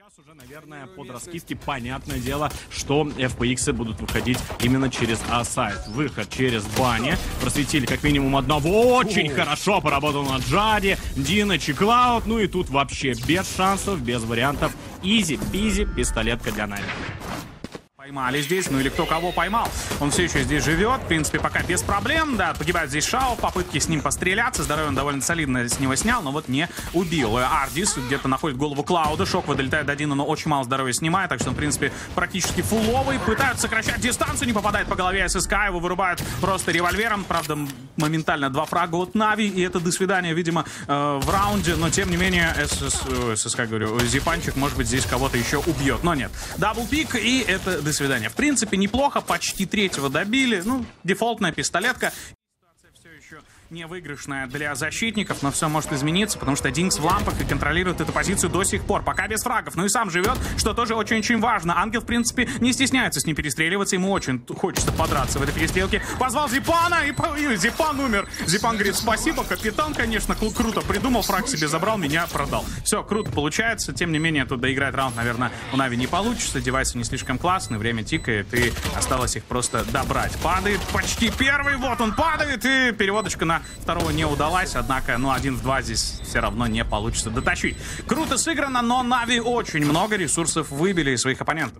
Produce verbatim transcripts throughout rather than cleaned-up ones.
Сейчас уже, наверное, под раскидки понятное дело, что эф пи иксы будут выходить именно через А-сайт. Выход через бани. Просветили как минимум одного. Очень хорошо поработал на Джаде, Диноч и Клауд. Ну и тут вообще без шансов, без вариантов. Изи-бизи, пистолетка для Нави. Поймали здесь, ну или кто кого поймал. Он все еще здесь живет, в принципе, пока без проблем, да, погибает здесь Шао, попытки с ним постреляться, здоровье он довольно солидно с него снял, но вот не убил. Ардис где-то находит голову Клауда, Шоква долетает до Дина, но очень мало здоровья снимает, так что он, в принципе, практически фуловый, пытаются сокращать дистанцию, не попадает по голове ССК, его вырубают просто револьвером, правда, моментально два фрага от Нави, и это до свидания, видимо, э, в раунде, но тем не менее, СС, ССК, говорю, Зипанчик, может быть, здесь кого-то еще убьет, но нет. Даблпик, и это до свидания. В принципе, неплохо, почти третьего добили. Ну, дефолтная пистолетка. Ситуация все еще не выигрышная для защитников, но все может измениться, потому что Динкс в лампах и контролирует эту позицию до сих пор. Пока без фрагов, ну и сам живет, что тоже очень-очень важно. Ангел, в принципе, не стесняется с ним перестреливаться, ему очень хочется подраться в этой перестрелке. Позвал Зипана, и, и Зипан умер. Зипан говорит, спасибо, капитан, конечно, круто придумал, фраг себе забрал, меня продал. Все, круто получается, тем не менее, тут доиграть раунд, наверное, у Нави не получится, девайсы не слишком классные, время тикает, и осталось их просто добрать. Падает почти первый, вот он падает, и переводочка на второго не удалась, однако, ну, один в два здесь все равно не получится дотащить. Круто сыграно, но Нави очень много ресурсов выбили из своих оппонентов.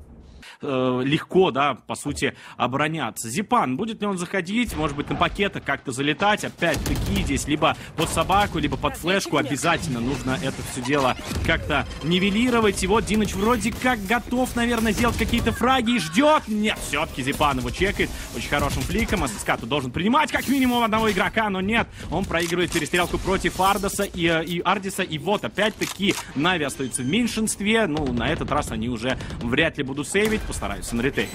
Легко, да, по сути, обороняться. Зипан, будет ли он заходить, может быть, на пакеты как-то залетать, опять-таки здесь либо под собаку, либо под флешку, обязательно нужно это все дело как-то нивелировать. И вот Диноч вроде как готов, наверное, сделать какие-то фраги и ждет. Нет, все-таки Зипан его чекает очень хорошим фликом. ССК тут должен принимать как минимум одного игрока, но нет, он проигрывает перестрелку против Ардиса и, и Ардиса, и вот опять-таки Нави остаются в меньшинстве. Ну, на этот раз они уже вряд ли будут сейвить, постараются на ретейк.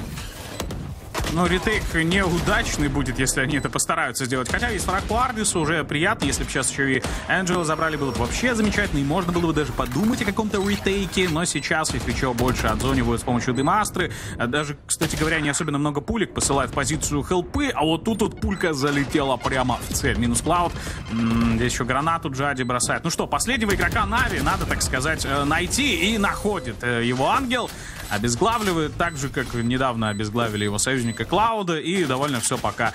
Но ретейк неудачный будет, если они это постараются сделать. Хотя есть фраг по Ардису, уже приятно. Если бы сейчас еще и Энджела забрали, было бы вообще замечательно. И можно было бы даже подумать о каком-то ретейке. Но сейчас, если что, больше отзонивают с помощью Демастры. Даже, кстати говоря, не особенно много пулек посылают в позицию хелпы. А вот тут вот пулька залетела прямо в цель. Минус Клауд. М-м, здесь еще гранату Джади бросает. Ну что, последнего игрока Нави надо, так сказать, найти. И находит его Ангел. Обезглавливает, так же, как недавно обезглавили его союзника Клауда, и довольно все пока.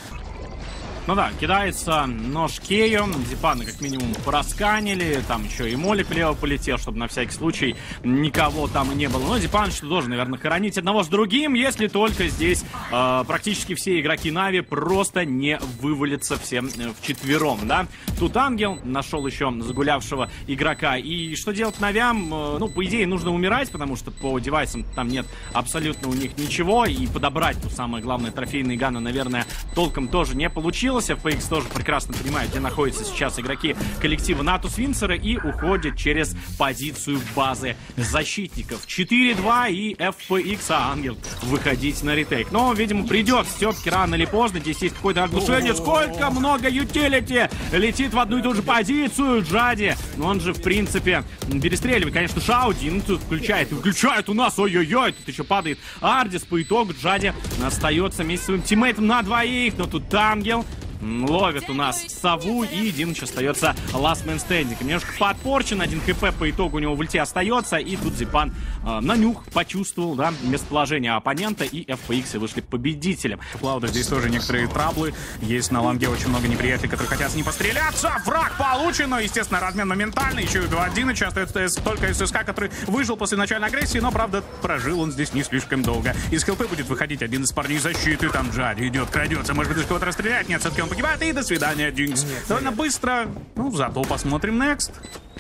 Ну да, кидается нож Кею, Зипана как минимум просканили, там еще и Молик влево полетел, чтобы на всякий случай никого там и не было. Но Зипан что должен, наверное, хоронить одного с другим, если только здесь э, практически все игроки Нави просто не вывалятся всем вчетвером, да. Тут Ангел нашел еще загулявшего игрока, и что делать Навям? Э, ну, по идее, нужно умирать, потому что по девайсам там нет абсолютно у них ничего, и подобрать, ну, самое главное, трофейные ганы, наверное, толком тоже не получилось. эф пи икс тоже прекрасно понимает, где находятся сейчас игроки коллектива Натус Винсера, и уходит через позицию базы защитников. четыре два и эф пи икс, а Ангел выходить на ретейк. Но, видимо, придет все-таки рано или поздно. Здесь есть какое-то оглушение. Сколько много ютилити летит в одну и ту же позицию Джади. Но он же, в принципе, перестреливает. Конечно, Шаудин тут включает. И включает у нас. Ой-ой-ой. Тут еще падает Ардис. По итогу Джади остается вместе с своим тиммейтом на двоих. Но тут Ангел ловит у нас сову, и Диноч остается last man standing. Немножко подпорчен, один хп по итогу у него в ульте остается, и тут Зипан э, на нюх почувствовал, да, местоположение оппонента, и эф пи икс вышли победителем. У Клауда здесь тоже некоторые траблы, есть на лонге очень много неприятелей, которые хотят с ним постреляться. Враг получен, но, естественно, размен моментальный, еще и два Диноча, остается только ССК, который выжил после начальной агрессии, но, правда, прожил он здесь не слишком долго. Из хелпы будет выходить один из парней защиты, там Джади идет, крадется, может быть, из кого-то расстрелять, нет, все-таки он погибает, и до свидания, Динкс. Довольно быстро. Ну, зато посмотрим next.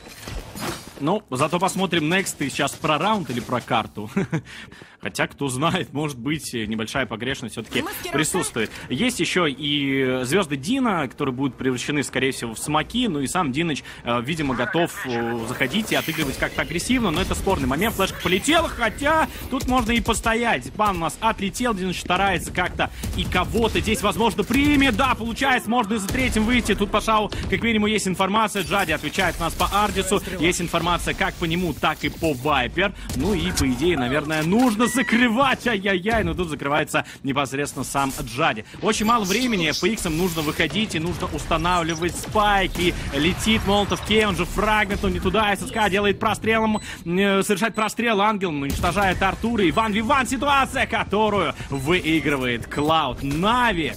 Ну, зато посмотрим next. Ты сейчас про раунд или про карту? Хотя, кто знает, может быть, небольшая погрешность все-таки присутствует. Есть еще и звезды Дина, которые будут превращены, скорее всего, в смоки. Ну и сам Диноч, видимо, готов заходить и отыгрывать как-то агрессивно. Но это спорный момент. Флешка полетела, хотя тут можно и постоять. Зипан у нас отлетел. Диноч старается как-то и кого-то здесь, возможно, примет. Да, получается, можно и за третьим выйти. Тут по Шау, как минимум, есть информация. Джади отвечает у нас по Ардису. Есть информация информация как по нему, так и по Вайпер. Ну и, по идее, наверное, нужно закрывать. Ай-яй-яй, но тут закрывается непосредственно сам Джади. Очень мало времени, эф пи икс нужно выходить и нужно устанавливать спайки. Летит Молотов Кей, он же фрагмент, он не туда. ССК делает прострелом, э, совершает прострел. Ангел уничтожает Артура. И ван ви ван ситуация, которую выигрывает Клауд. Нави.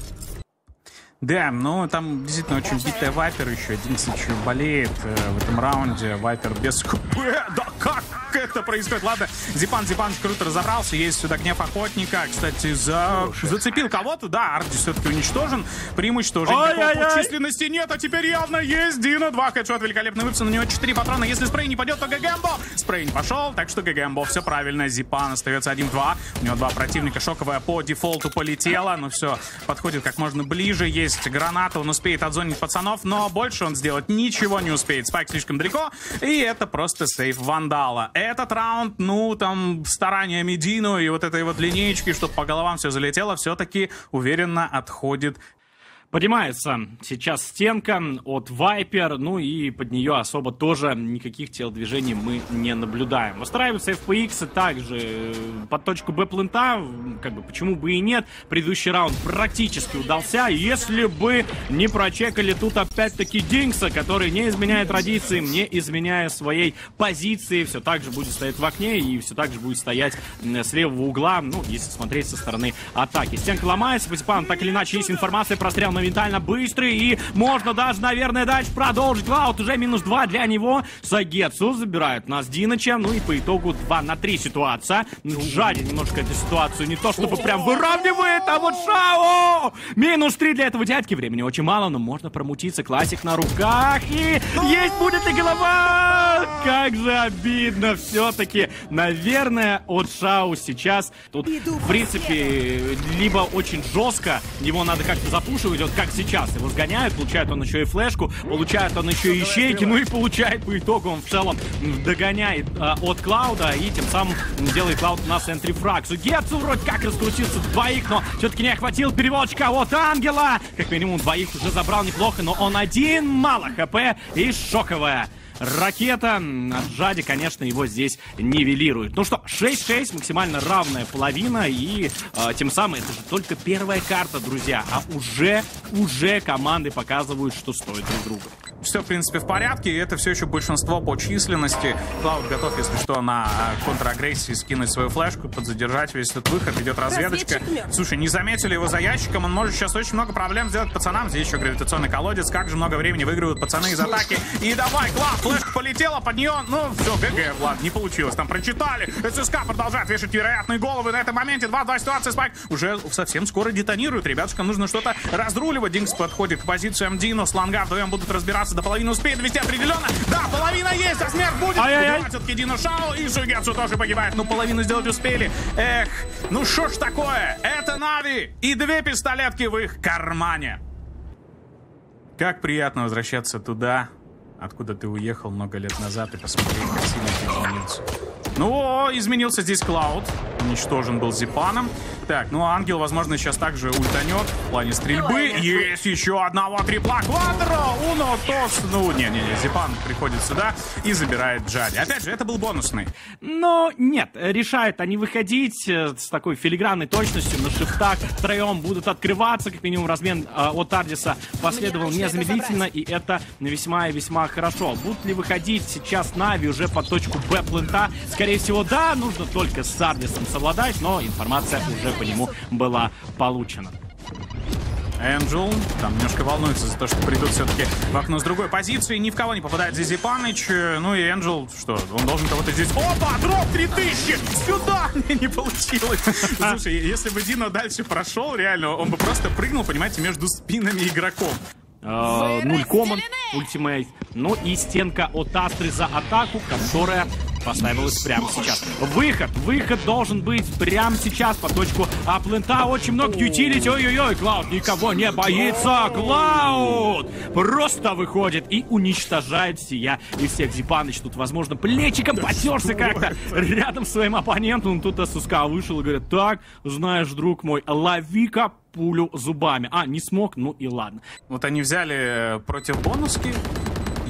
Да, ну там действительно очень битая Вайпер еще. Динкс еще болеет э, в этом раунде. Вайпер без ХП. Да как это происходит? Ладно, Зипан, Зипаныч круто разобрался. Есть сюда гнев охотника. Кстати, за... зацепил кого-то. Да, Арди все-таки уничтожен. Преимущество уже никакого по численности нет. А теперь явно есть. Дина, два хедшот. Великолепный выпуск. На него четыре патрона. Если спрей не пойдет, то Гэгэмбо. Спрей не пошел. Так что Гэгэмбо все правильно. Зипан остается один-два. У него два противника. Шоковая по дефолту полетела. Ну все, подходит как можно ближе. Есть граната, он успеет отзонить пацанов, но больше он сделать ничего не успеет. Спайк слишком далеко, и это просто сейф Вандала. Этот раунд, ну, там, стараниями Дину и вот этой вот линеечки, чтобы по головам все залетело, все-таки уверенно отходит. Поднимается сейчас стенка от Вайпер, ну и под нее особо тоже никаких телодвижений мы не наблюдаем. Устраивается эф пи икс также под точку Б плента, как бы почему бы и нет. Предыдущий раунд практически удался, если бы не прочекали тут опять-таки Динкса, который не изменяет традициям, не изменяя своей позиции, все так же будет стоять в окне и все так же будет стоять с левого угла, ну, если смотреть со стороны атаки. Стенка ломается, по типам так или иначе есть информация, прострел моментально быстрый, и можно даже, наверное, дальше продолжить. Клауд уже минус два для него. Сагетсу забирают нас Диныча, ну и по итогу два на три ситуация. Жади немножко эту ситуацию не то чтобы прям выравнивает, а вот Шао! Минус три для этого дядьки. Времени очень мало, но можно промутиться. Классик на руках, и есть будет ли голова! Как же обидно все-таки. Наверное, от Шао сейчас тут, в принципе, либо очень жестко, его надо как-то запушивать, вот как сейчас. Его сгоняют, получает он еще и флешку, получает он еще и ищейки, ну и получает по итогу он в целом догоняет а, от Клауда, и тем самым делает Клауд у нас энтрифраг. Сугетсу вроде как раскрутился двоих, но все-таки не охватил переводчика от Ангела. Как минимум двоих уже забрал неплохо, но он один, мало хп и шоковая ракета от Джади, конечно, его здесь нивелирует. Ну что, шесть-шесть, максимально равная половина, и э, тем самым это же только первая карта, друзья, а уже, уже команды показывают, что стоит друг друга. Все, в принципе, в порядке, и это все еще большинство по численности. Клауд готов, если что, на контрагрессии скинуть свою флешку, подзадержать весь этот выход, идет разведочка. Слушай, не заметили его за ящиком, он может сейчас очень много проблем сделать пацанам. Здесь еще гравитационный колодец, как же много времени выигрывают пацаны из атаки. И давай, Клауд, флешка полетела под нее, ну все, ГГ, Влад, не получилось, там прочитали. ССК продолжает вешать вероятные головы на этом моменте. два-два ситуация, Спайк уже совсем скоро детонирует. Ребятушкам нужно что-то разруливать. Динкс подходит к позициям Дину, Сланга вдвоем будут разбираться, до половины успеет довести определенно. Да, половина есть, а смерть будет. Убивать все-таки Дину Шао, и Сугетсу тоже погибает. Ну, половину сделать успели. Эх, ну что ж такое? Это Нави и две пистолетки в их кармане. Как приятно возвращаться туда, откуда ты уехал много лет назад, и посмотреть, как сильно ты изменился. Ну, изменился здесь Клауд. Уничтожен был Зипаном. Так, ну Ангел, возможно, сейчас также ультанет в плане стрельбы. Есть еще одного трипла. Квадро, уно, тос. Ну, не-не-не, Зипан приходит сюда и забирает Джади. Опять же, это был бонусный. Но нет, решают они выходить с такой филигранной точностью. На шифтах втроем будут открываться. Как минимум, размен э, от Ардиса последовал незамедлительно. И это весьма и весьма хорошо. Будут ли выходить сейчас Нави уже по точку Б плента? Скорее всего, да. Нужно только с Ардисом совладать, но информация уже по нему была получена. Энджел там немножко волнуется за то, что придут все-таки в окно с другой позиции. Ни в кого не попадает здесь Зипаныч. Ну и Энджел, что, он должен кого-то здесь... Опа, дроп три тысячи! Сюда! Мне не получилось. Слушай, если бы Дино дальше прошел, реально, он бы просто прыгнул, понимаете, между спинами игроков. Нуль команд, ультимейт. Ну и стенка от Астры за атаку, которая поставилась прямо сейчас. Выход, выход должен быть прямо сейчас по точку аплента. Очень много ютилити. Ой-ой-ой, Клауд никого не боится. Клауд просто выходит и уничтожает сия и всех. Зипаныч тут, возможно, плечиком потерся как-то рядом с своим оппонентом. Тут ССК вышел и говорит: так, знаешь, друг мой, лови-ка пулю зубами. А, не смог, ну и ладно. Вот они взяли против бонуски.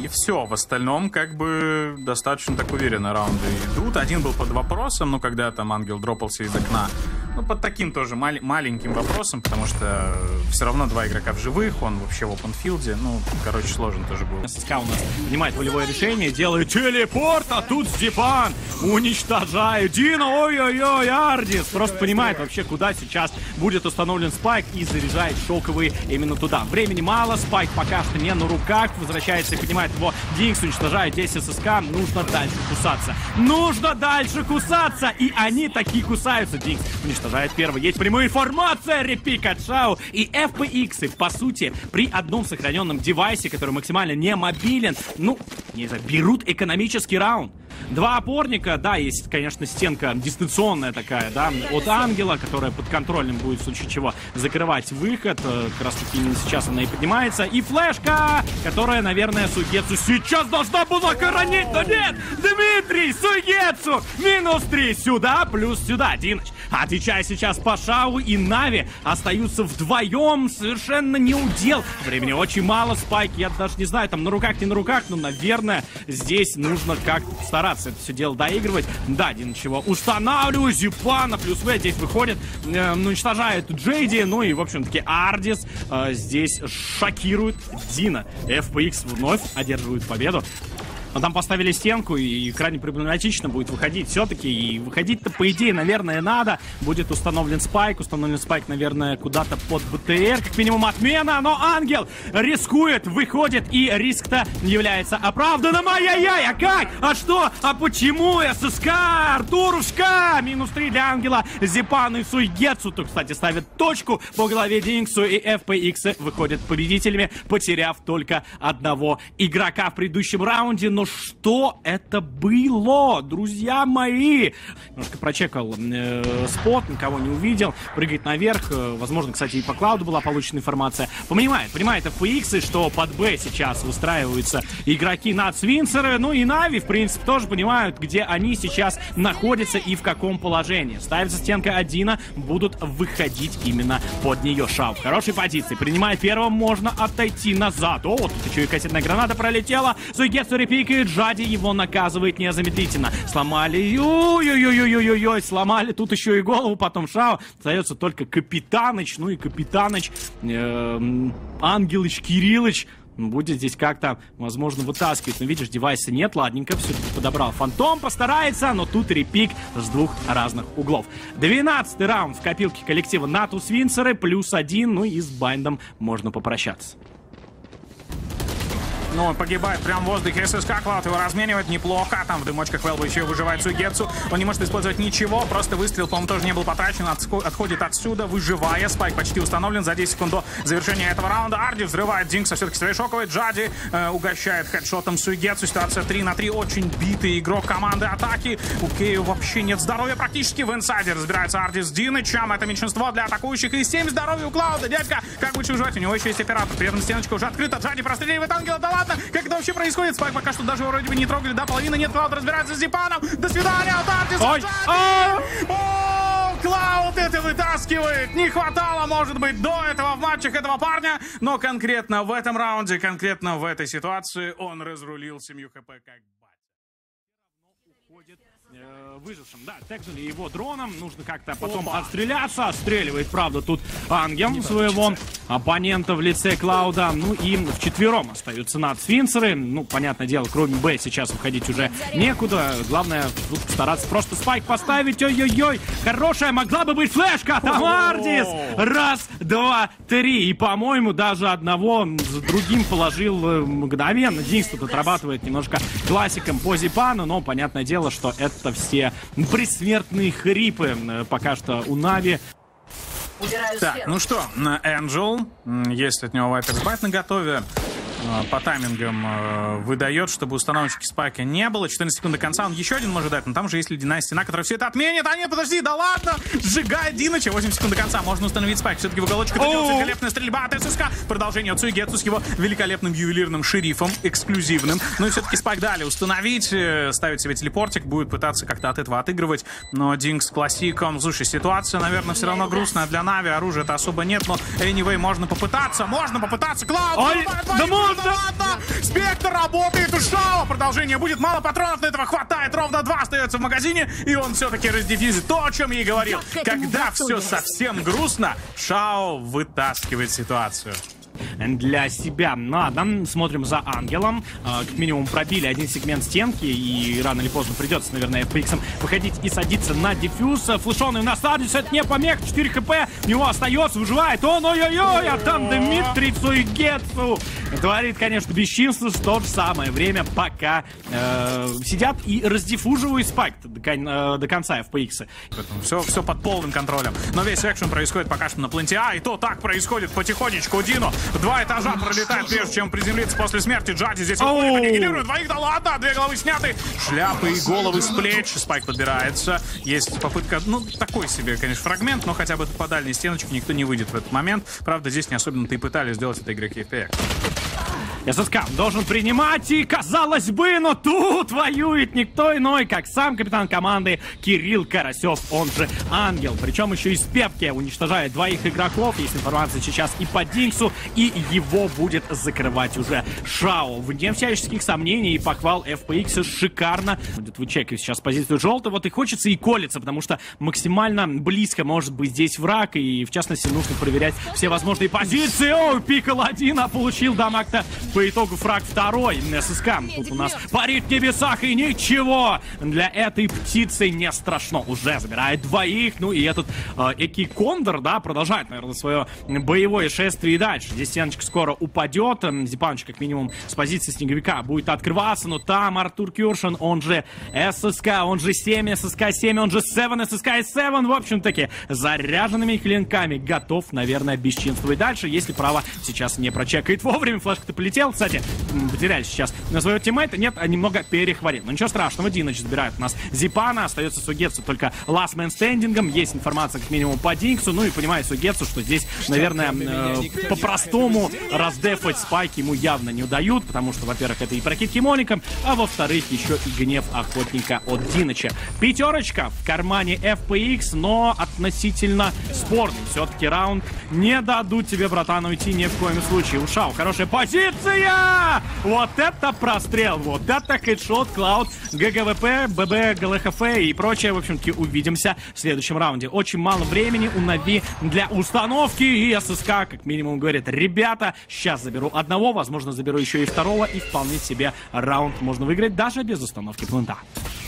И все. В остальном, как бы, достаточно так уверенно раунды идут. Один был под вопросом, ну, когда там Ангел дропался из окна. Ну, под таким тоже мал маленьким вопросом, потому что все равно два игрока в живых, он вообще в опенфилде. Ну, короче, сложно тоже было. ССК у нас принимает волевое решение, делает телепорт, а тут Степан уничтожает Дина. Ой-ой-ой, Ардис просто понимает вообще, куда сейчас будет установлен спайк и заряжает шоковые именно туда. Времени мало, спайк пока что не на руках, возвращается и поднимает его. Динкс уничтожает здесь ССК, нужно дальше кусаться. Нужно дальше кусаться, и они такие кусаются. Динкс уничтожает первый. Есть прямая информация, репик от Шау. И эф пи икс, по сути, при одном сохраненном девайсе, который максимально не мобилен, ну, не знаю, берут экономический раунд. Два опорника, да, есть, конечно, стенка дистанционная такая, да, от Ангела, которая под контролем будет в случае чего закрывать выход. Как раз таки именно сейчас она и поднимается. И флешка, которая, наверное, Суйгетсу сейчас должна была коронить, но нет! Дмитрий, Суйгетсу! Минус три сюда, плюс сюда. Диныч, отвечая сейчас по Шау и Нави, остаются вдвоем, совершенно не удел. Времени очень мало, спайк, я даже не знаю, там на руках, не на руках, но, наверное, здесь нужно как-то стараться это все дело доигрывать. Да, Диныч его устанавливаю, Зипана, плюс В здесь выходит, э, уничтожает Джейди, ну и, в общем-таки, Ардис э, здесь шокирует Дина. эф пи икс вновь одерживают победу. Но там поставили стенку, и крайне проблематично будет выходить все-таки. И выходить-то, по идее, наверное, надо. Будет установлен спайк. Установлен спайк, наверное, куда-то под БТР. Как минимум отмена. Но Ангел рискует, выходит. И риск-то является оправданным. Ай-яй-яй, а как? А что? А почему? ССК, Артурушка. Минус три для Ангела. Зипану и Суйгетсу, то, кстати, ставят точку по голове Динксу. И эф пи икс выходят победителями, потеряв только одного игрока в предыдущем раунде. Но что это было, друзья мои? Немножко прочекал э, спот, никого не увидел. Прыгает наверх. Э, возможно, кстати, и по клауду была получена информация. Понимает, понимает эф пи икс, что под Б сейчас выстраиваются игроки Нацвинцеры. Ну и Нави, в принципе, тоже понимают, где они сейчас находятся и в каком положении. Ставится стенка Одина, будут выходить именно под нее. Шау в хорошей позиции. Принимает первым, можно отойти назад. О, тут еще и кассетная граната пролетела. Суйгетсу репикает. Джади его наказывает незамедлительно. Сломали. Ой-ой-ой-ой-ой-ой. Сломали тут еще и голову. Потом Шау. Остается только Капитаныч. Ну и Капитаныч. Э-э, Ангелыч, Кириллыч. Будет здесь как-то, возможно, вытаскивать. Но видишь, девайса нет. Ладненько, все-таки подобрал. Фантом постарается, но тут репик с двух разных углов. двенадцатый раунд в копилке коллектива Нацвинцеры. Плюс один. Ну и с Байндом можно попрощаться. Ну, он погибает прямо в воздухе. ССК Клауд его разменивает неплохо. Там в дымочках Велба еще выживает Суйгетсу. Он не может использовать ничего. Просто выстрел, по-моему, тоже не был потрачен. Отходит отсюда, выживая. Спайк почти установлен за десять секунд до завершения этого раунда. Арди взрывает Динкса. Все-таки своей шоковой. Джади э, угощает хедшотом Суйгетсу. Ситуация три на три. Очень битый игрок команды атаки. У Кею вообще нет здоровья практически. В инсайде разбирается Арди с Динычем. Это меньшинство для атакующих. И семь здоровья у Клауда. Дядька, как бы выживать? У него еще есть оператор. При этом стеночка уже открыта. Джади простреливает Ангела. Да ладно! Как это вообще происходит? Спайк пока что даже вроде бы не трогали, да, половина нет. Клауд разбирается с Зипаном. До свидания, Артис. Ой! О, Клауд это вытаскивает. Не хватало, может быть, до этого в матчах этого парня, но конкретно в этом раунде, конкретно в этой ситуации он разрулил семью хп как выжившим, да, тегнули его дроном, нужно как-то потом Опа. отстреляться, отстреливает, правда, тут Ангел Не своего оппонента в лице Клауда, ну и вчетвером остаются Нацвинцеры, ну, понятное дело, кроме Б сейчас уходить уже некуда, главное тут стараться просто спайк поставить, ой-ой-ой, хорошая могла бы быть флешка, там Ардис, раз, два, три, и, по-моему, даже одного с другим положил мгновенно. Динкс тут отрабатывает немножко классиком по Зипану, но понятное дело, что это все предсмертные хрипы пока что у Нави. Так, ну что, Энджел, есть от него Вайперс Байт на готове. По таймингам э, выдает, чтобы установочки спайка не было. четырнадцать секунд до конца, он еще один может дать, но там же есть ледяная стена, которая все это отменит. А нет, подожди, да ладно! Сжигает Диныча. восемь секунд до конца, можно установить спайк. Все-таки в уголочек это делается великолепная стрельба от ССК. Продолжение от Суйгетсу с его великолепным ювелирным шерифом, эксклюзивным. Ну и все-таки спайк дали установить, э, ставить себе телепортик, будет пытаться как-то от этого отыгрывать. Но Динкс классиком. Слушай, ситуация, наверное, все равно грустная для Нави. Оружия-то особо нет, но anyway, можно попытаться, можно попытаться. Клауд! Ой, да можно! да ладно! Спектр работает у Шао. Продолжение будет. Мало патронов, но этого хватает. Ровно два остается в магазине. И он все-таки раздефьюзит. То, о чем я и говорил. Когда все совсем грустно, Шао вытаскивает ситуацию. Для себя. Ладно, смотрим за Ангелом. Как минимум пробили один сегмент стенки, и рано или поздно придется, наверное, эф пи икс выходить и садиться на дефьюз. Флешонный у нас Ардис, это не помех, четыре хп, у него остается, выживает он, ой-ой-ой, а там Дмитрий Суйгетсу творит, конечно, бесчинство. В то же самое время пока э, сидят и раздиффуживают спайк до, кон, э, до конца эф пи икс. Все, все под полным контролем. Но весь экшен происходит пока что на пленте А, и то так происходит потихонечку. Дину два этажа пролетает, прежде чем приземлиться после смерти. Джади здесь аннигилирует двоих, да ладно, две головы сняты. Шляпы и головы с плеч. Спайк подбирается. Есть попытка, ну, такой себе, конечно, фрагмент, но хотя бы по дальней стеночке никто не выйдет в этот момент. Правда, здесь не особенно-то и пытались сделать это игроки эф пи экс. эс эс ка должен принимать, и, казалось бы, но тут воюет никто иной, как сам капитан команды Кирилл Карасев, он же Ангел. Причем еще и с пепки уничтожает двоих игроков. Есть информация сейчас и по Динксу, и его будет закрывать уже Шао. Вне всяческих сомнений и похвал эф пи икс шикарно. Будет вычекивать сейчас позицию желтого. Вот и хочется и колется, потому что максимально близко может быть здесь враг, и в частности нужно проверять все возможные позиции. О, пикал один, а получил дамаг-то по итогу фраг второй. эс эс ка тут у нас парит в небесах, и ничего для этой птицы не страшно. Уже забирает двоих. Ну и этот э, Эки Кондор, да, продолжает, наверное, свое боевое шествие и дальше. Здесь стеночка скоро упадет. Зипаныч, как минимум, с позиции снеговика будет открываться, но там Артур Кюршин, он же эс эс ка, он же семь, эс эс ка семь, он же семь, эс эс ка семь, в общем-таки, заряженными клинками готов, наверное, бесчинствовать дальше, если право сейчас не прочекает вовремя. Флешка-то полетел, кстати, потеряли сейчас на своего тиммейта, нет, немного перехватил. Но ничего страшного, Диныч забирает у нас Зипана, остается Сугетсу только last man standing, есть информация как минимум по Динксу, ну и понимает Сугетсу, что здесь, наверное, э, по-простому раздефать спайки ему явно не удают, потому что, во-первых, это и прокидки Моником, а во-вторых, еще и гнев охотника от Диныча. Пятерочка в кармане эф пи икс, но относительно спорный. Все-таки раунд не дадут тебе, братан, уйти ни в коем случае. У Шао хорошая позиция! Вот это прострел, вот это хедшот, Клауд, ГГВП, ББ, ГЛХФ и прочее. В общем-таки, увидимся в следующем раунде. Очень мало времени у Нави для установки, и эс эс ка, как минимум, говорит: ребята, сейчас заберу одного, возможно, заберу еще и второго, и вполне себе раунд можно выиграть даже без установки плента.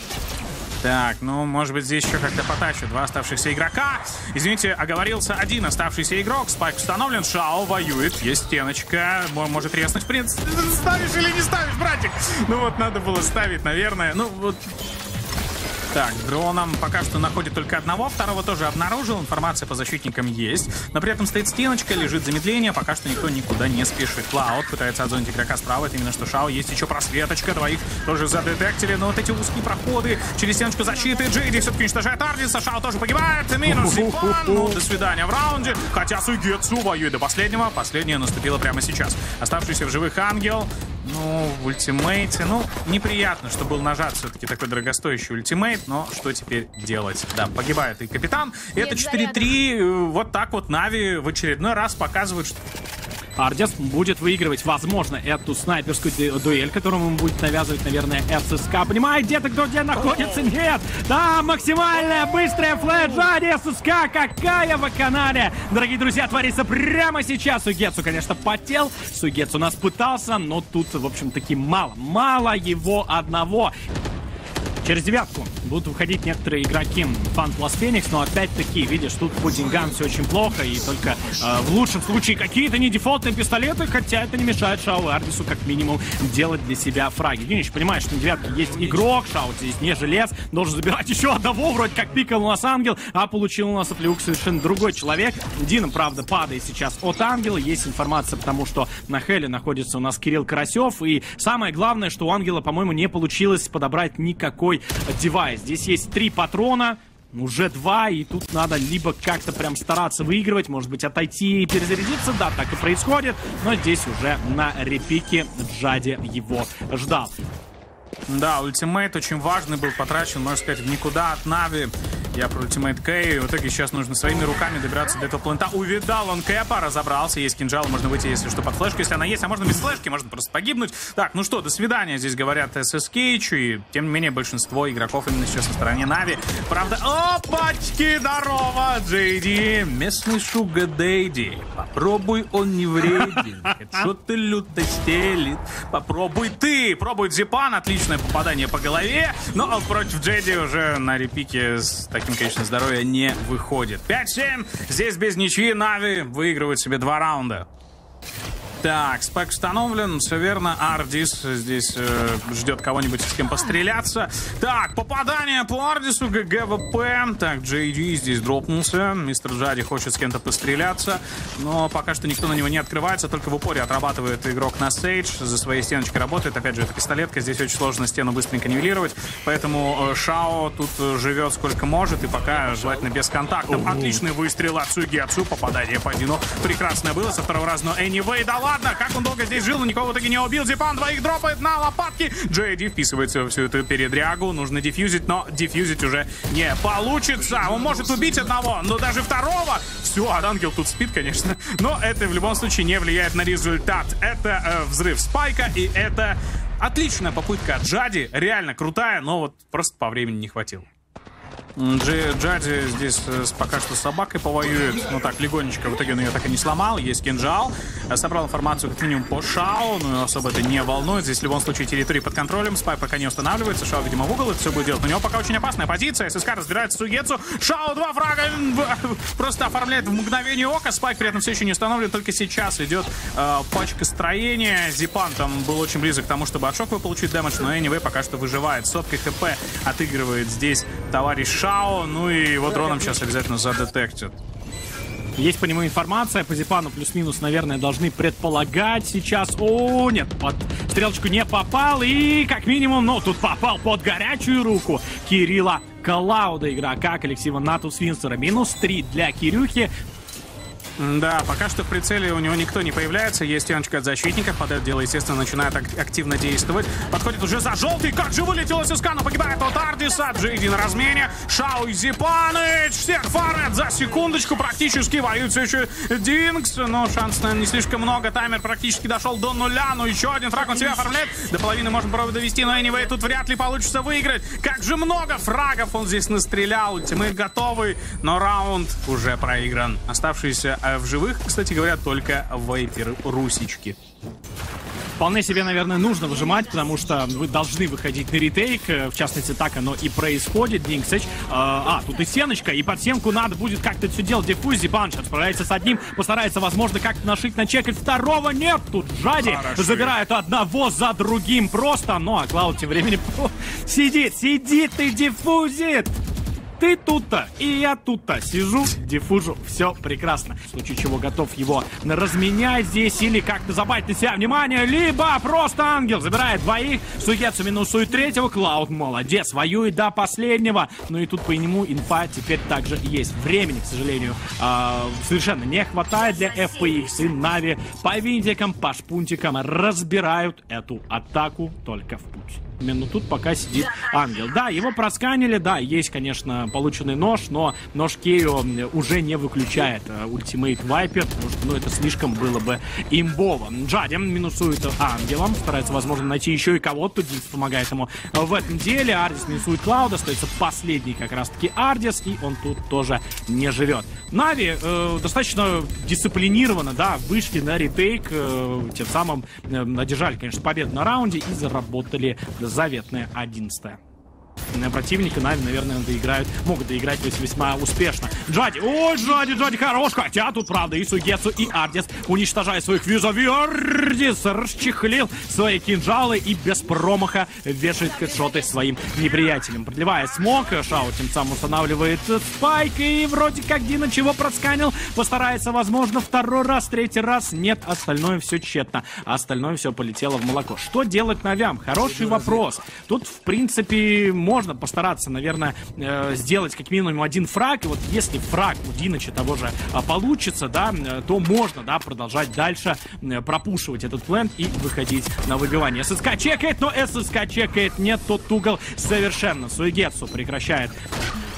Так, ну, может быть, здесь еще как-то потащат два оставшихся игрока. Извините, оговорился один оставшийся игрок. Спайк установлен, Шао воюет. Есть стеночка. Может резнуть принц. Ставишь или не ставишь, братик? Ну вот, надо было ставить, наверное. Ну вот... Так, дроном пока что находит только одного, второго тоже обнаружил, информация по защитникам есть, но при этом стоит стеночка, лежит замедление, пока что никто никуда не спешит. Клауд пытается отзонить игрока справа, это именно что Шао, есть еще просветочка, двоих тоже задетектили, но вот эти узкие проходы через стеночку защиты, Джейди все-таки уничтожает Ардиса, Шао тоже погибает, минус Зипан, ну, до свидания в раунде, хотя Сугетсу воюет до последнего, последнее наступило прямо сейчас. Оставшийся в живых Ангел, ну, в ультимейте, ну, неприятно, что был нажат все-таки такой дорогостоящий ультимейт, но что теперь делать? Да, погибает и капитан. И это четыре три. Вот так вот Нави в очередной раз показывают, что... Ардис будет выигрывать, возможно, эту снайперскую дуэль, которую ему будет навязывать, наверное, эс эс ка. Понимает, где-то кто где находится? Нет! Да, максимальная быстрая флэш-джади эс эс ка. Какая вакханалия! Дорогие друзья, творится прямо сейчас. Сугетсу, конечно, потел. Сугетсу нас пытался, но тут, в общем-таки, мало. Мало его одного. Через девятку будут выходить некоторые игроки Фан плюс Феникс, но опять-таки, видишь, тут по деньгам все очень плохо, и только э, в лучшем случае какие-то недефолтные пистолеты, хотя это не мешает Шао и Ардису как минимум делать для себя фраги. Динич, понимаешь, что на девятке есть игрок, Шао здесь не желез, должен забирать еще одного, вроде как пикал у нас Ангел, а получил у нас оплеук совершенно другой человек. Дина, правда, падает сейчас от Ангела, есть информация, потому что на Хеле находится у нас Кирилл Карасев, и самое главное, что у Ангела, по-моему, не получилось подобрать никакой девайс. Здесь есть три патрона, уже два, и тут надо либо как-то прям стараться выигрывать, может быть, отойти и перезарядиться. Да, так и происходит, но здесь уже на репике Джади его ждал. Да, ультимейт очень важный был, потрачен, можно сказать, в никуда от Нави. Я про ультимейт Кэй. В итоге сейчас нужно своими руками добираться до этого плента. Увидал он Кэпа, разобрался. Есть кинжал, можно выйти, если что, под флешку. Если она есть, а можно без флешки, можно просто погибнуть. Так, ну что, до свидания, здесь говорят эс эс кей. И, тем не менее, большинство игроков именно сейчас на стороне Нави. Правда, опачки, здорово, джей ди. Местный Шуга Дэйди. Попробуй, он не вреден. Что ты люто стелит. Попробуй ты. Пробует Зипан. Отличное попадание по голове. Но против джей ди уже на репике с таким количеством здоровья не выходит. пять семь. Здесь без ничьи Нави выигрывают себе два раунда. Так, спайк установлен, все верно. Ардис здесь э, ждет кого-нибудь, с кем постреляться. Так, попадание по Ардису, ГГВП. Так, джей ди здесь дропнулся. Мистер Джади хочет с кем-то постреляться, но пока что никто на него не открывается. Только в упоре отрабатывает игрок на Сейдж. За своей стеночкой работает. Опять же, это пистолетка. Здесь очень сложно стену быстренько нивелировать. Поэтому э, Шао тут э, живет сколько может. И пока желательно без контактов. Отличный выстрел от Сугецу. Попадание по Дину прекрасное было со второго раза. Но anyway, да ладно, как он долго здесь жил, никого в итоге не убил. Зипан двоих дропает на лопатки. джей ди вписывается в всю эту передрягу. Нужно дефьюзить, но дефьюзить уже не получится. Он может убить одного, но даже второго. Все, а ангел тут спит, конечно. Но это в любом случае не влияет на результат. Это э, взрыв спайка, и это отличная попытка от Джади. Реально крутая, но вот просто по времени не хватило. Джади здесь пока что с собакой повоюет. Ну так, легонечко. В итоге он ее так и не сломал. Есть кинжал. Собрал информацию как минимум по Шао. Ну особо это не волнует. Здесь в любом случае территория под контролем. Спай пока не устанавливается. Шао, видимо, в угол это все будет делать. Но у него пока очень опасная позиция. ССК разбирается с Сугецу. Шао два фрага просто оформляет в мгновение ока. Спайк при этом все еще не установлен. Только сейчас идет э, пачка строения. Зипан там был очень близок к тому, чтобы от шока получить дэмэдж. Но anyway пока что выживает. Сотка хп отыгрывает здесь товарищ Шао. Ну и его дроном сейчас обязательно задетектят. Есть по нему информация, по Зипану плюс-минус, наверное, должны предполагать сейчас. О, нет, под стрелочку не попал. И как минимум, ну, тут попал под горячую руку Кирилла Клауда, игрока коллектива Натус Винсера. Минус три для Кирюхи. Да, пока что в прицеле у него никто не появляется. Есть стеночка от защитников. Под это дело, естественно, начинает ак активно действовать. Подходит уже за желтый. Как же вылетел ССК, но погибает от Ардиса. джей ди на размене. Шао и Зипаныч. Всех фармят за секундочку. Практически воюет все еще Динкс. Но шанс, наверное, не слишком много. Таймер практически дошел до нуля. Но еще один фраг он себя оформляет. До половины можно пробовать довести. Но anyway, тут вряд ли получится выиграть. Как же много фрагов он здесь настрелял. Ультимейт готовый. Но раунд уже проигран. Оставшиеся в живых, кстати говоря, только вейперы русички. Вполне себе, наверное, нужно выжимать, потому что вы должны выходить на ретейк. В частности, так оно и происходит. Динксэч. А, тут и стеночка, и под стенку надо будет как-то это все делать. Диффузи, Банш отправляется с одним, постарается, возможно, как-то нашить, начекать. Второго нет. Тут Джади Хорошо. Забирает одного за другим просто. Ну, а Клауд тем временем сидит, сидит и диффузит. Ты тут-то, и я тут-то сижу, диффужу, все прекрасно. В случае чего готов его разменять здесь или как-то забрать на себя внимание, либо просто ангел забирает двоих, Сугецу минусует третьего, Клауд молодец, воюет до последнего. Ну и тут по нему инфа теперь также есть. Времени, к сожалению, э, совершенно не хватает для эф пи икс, и Нави по винтикам, по шпунтикам разбирают эту атаку только в путь. Именно тут пока сидит ангел. Да, его просканили, да, есть, конечно, полученный нож, но нож Кею уже не выключает ультимейт Вайпер, потому что, ну, это слишком было бы имбово. Джадим минусует ангелом, старается, возможно, найти еще и кого-то, Динкс помогает ему в этом деле. Ардис минусует Клауда, остается последний как раз-таки Ардис, и он тут тоже не живет. Нави э, достаточно дисциплинированно, да, вышли на ретейк, э, тем самым э, одержали, конечно, победу на раунде и заработали заветное одиннадцатое. На противника Нави, наверное, доиграют, могут доиграть весьма успешно. Джади, ой, Джади, Джади хорош, хотя тут, правда, и Сугецу, и Ардис уничтожает своих визави. Ардис расчехлил свои кинжалы и без промаха вешает хедшоты своим неприятелям. Продлевает смог, Шао тем самым устанавливает спайк, и вроде как Дина чего просканил, постарается, возможно, второй раз, третий раз, нет, остальное все тщетно, остальное все полетело в молоко. Что делать Навям? Хороший вопрос. Тут, в принципе, можно постараться, наверное, э, сделать как минимум один фраг. И вот если фраг у Диныча того же э, получится, да, э, то можно, да, продолжать дальше э, пропушивать этот план и выходить на выбивание. ССК чекает, но ССК чекает, нет, тот угол совершенно. Сугецу прекращает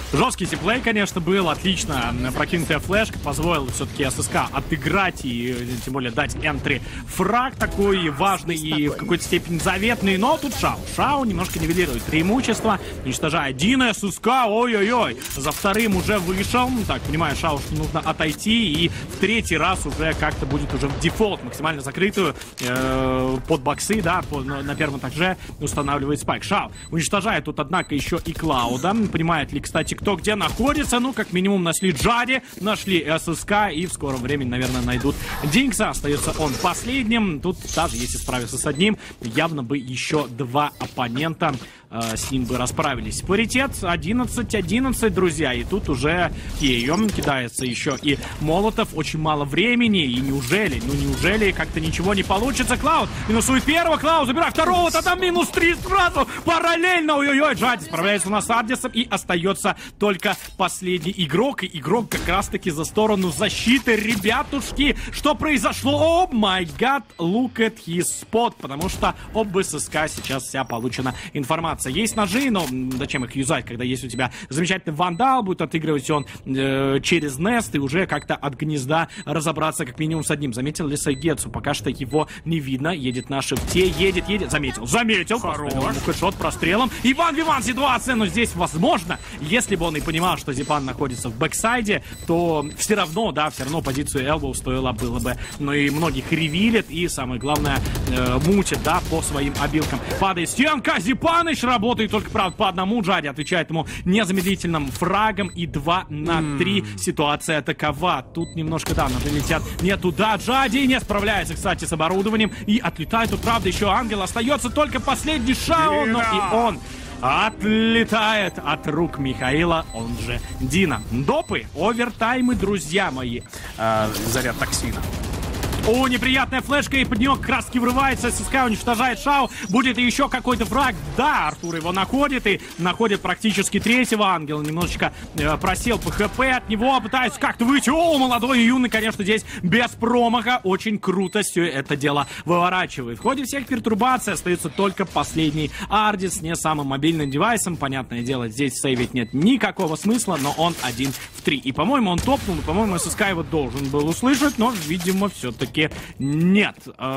Жесткий типлей, конечно, был, отлично. Прокинутая флешка позволила все-таки ССК отыграть и, тем более, дать энтри. Фраг такой важный и в какой-то степени заветный, но тут Шау. Шау немножко нивелирует преимущество, уничтожая один ССК, ой-ой-ой. За вторым уже вышел. Так, понимаю, Шау, что нужно отойти, и в третий раз уже как-то будет уже в дефолт, максимально закрытую, э, под боксы, да, по, на, на первом этаже устанавливает спайк. Шау уничтожает тут, однако, еще и Клауда. Понимает ли, кстати, кто где находится? Ну, как минимум, нашли Джади, нашли ССК, и в скором времени, наверное, найдут Динкса. Остается он последним. Тут даже если справиться с одним, явно бы еще два оппонента э, с ним бы расправились. Паритет одиннадцать одиннадцать, друзья. И тут уже Кейом кидается еще и Молотов. Очень мало времени. И неужели, ну неужели как-то ничего не получится? Клауд минусует первого, Клауд забирает второго, тогда минус три сразу параллельно. Ой-ой-ой, Джади справляется у нас с Ардисом, и остается только последний игрок. И игрок как раз-таки за сторону защиты. Ребятушки, что произошло? О май гад, look at his spot. Потому что об ССК сейчас вся получена информация. Есть ножи, но зачем их юзать, когда есть у тебя замечательный вандал, будет отыгрывать он э, через Нест, и уже как-то от гнезда разобраться как минимум с одним. Заметил ли Сайгетсу? Пока что его не видно. Едет на шифте, едет, едет. Заметил, заметил. Хорош. Хедшот прострелом. Иван Виван ситуация, но здесь возможно, если бы он и понимал, что Зипан находится в бэксайде, то все равно, да, все равно позицию Элбоу стоило было бы. Но и многих ревилит, и самое главное, э, мутит, да, по своим обилкам. Падает стенка, Зипаныч работает только, правда, по одному. Джади отвечает ему незамедлительным фрагом, и два на три mm. ситуация такова. Тут немножко, да, ножи летят не туда. Джади не справляется, кстати, с оборудованием, и отлетает тут, правда, еще Ангел. Остается только последний Шау, но и он отлетает от рук Михаила, он же Дина. Допы, овертаймы, друзья мои. Э, заряд токсина. О, неприятная флешка, и под нее краски врывается. ССК уничтожает Шау. Будет и еще какой-то враг. Да, Артур его находит, и находит практически третьего Ангела. Немножечко э, просел по ХП от него. Пытается как-то выйти. О, молодой и юный, конечно, здесь без промаха. Очень круто все это дело выворачивает. В ходе всех пертурбаций остается только последний Ардис, не самым мобильным девайсом. Понятное дело, здесь сейвить нет никакого смысла, но он один в три. И, по-моему, он топнул. По-моему, ССК его должен был услышать, но, видимо, все-таки нет.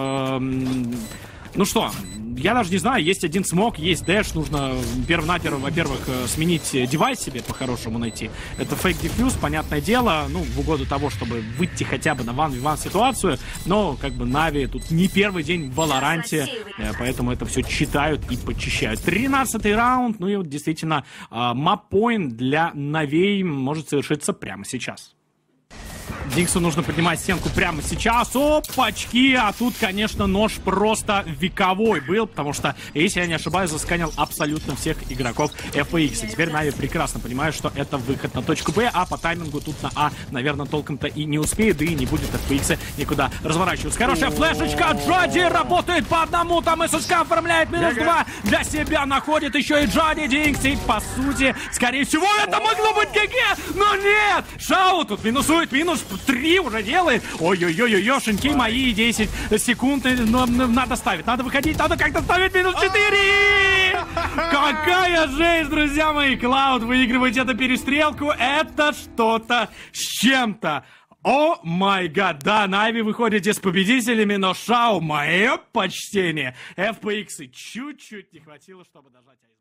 Эм... Ну что, я даже не знаю, есть один смог, есть дэш, нужно перво-наперво, во-первых, сменить девайс себе по-хорошему найти. Это фейк дефьюз, понятное дело, ну, в угоду того, чтобы выйти хотя бы на ван ви ван ситуацию, но, как бы, Нави тут не первый день в Валоранте, поэтому это все читают и почищают. тринадцатый раунд, ну и вот действительно, мап-поинт для Навей может совершиться прямо сейчас. Динксу нужно поднимать стенку прямо сейчас. Опачки! А тут, конечно, нож просто вековой был, потому что, если я не ошибаюсь, засканил абсолютно всех игроков эф пи икс. И теперь Нави прекрасно понимает, что это выход на точку Б, а по таймингу тут на А, наверное, толком-то и не успеет, да и не будет эф пи икс никуда разворачиваться. Хорошая флешечка! Джади работает по одному, там ССК оформляет минус два, для себя находит еще и Джади. Динкс, и, по сути, скорее всего, это могло быть ГГ, но нет! Шау тут минусует, минус три уже делает. Ой-ой-ой, ёшеньки мои, десять секунд. Но надо ставить, надо выходить, надо как-то ставить минус четыре. Какая жесть, друзья мои. Клауд выигрывает эту перестрелку. Это что-то с чем-то. О май гад, да, Нави выходите с победителями, но Шау, мое почтение. эф пи икс чуть-чуть не хватило, чтобы дожать Айсбокс.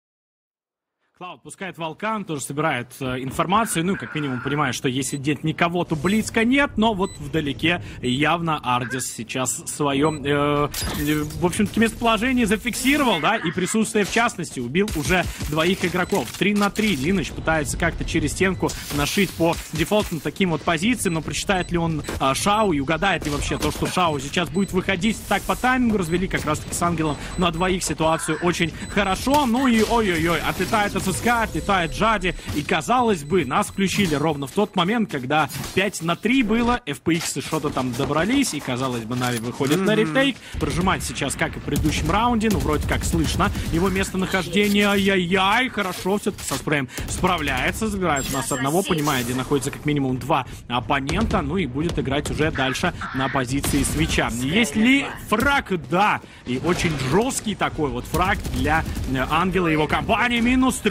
Клауд пускает Волкан, тоже собирает э, информацию, ну, как минимум, понимает, что если нет никого, то близко нет, но вот вдалеке явно Ардис сейчас свое, э, э, в общем-таки, местоположение зафиксировал, да, и присутствие в частности, убил уже двоих игроков. три на три Диныч пытается как-то через стенку нашить по дефолтным таким вот позициям, но прочитает ли он э, Шау и угадает ли вообще то, что Шау сейчас будет выходить. Так по таймингу развели как раз-таки с Ангелом на двоих ситуацию очень хорошо, ну и ой-ой-ой, отлетает ССК, отлетает Джади, и, казалось бы, нас включили ровно в тот момент, когда пять на три было, эф пи икс что-то там добрались, и, казалось бы, Нави выходит mm-hmm. на ретейк, прожимать сейчас, как и в предыдущем раунде, ну, вроде как слышно его местонахождение, ай-яй-яй, хорошо, все-таки со спреем справляется, забирает у нас одного, понимает, где находится как минимум два оппонента, ну, и будет играть уже дальше на позиции свитча. Есть ли фраг? Да, и очень жесткий такой вот фраг для Ангела и его компании, минус три.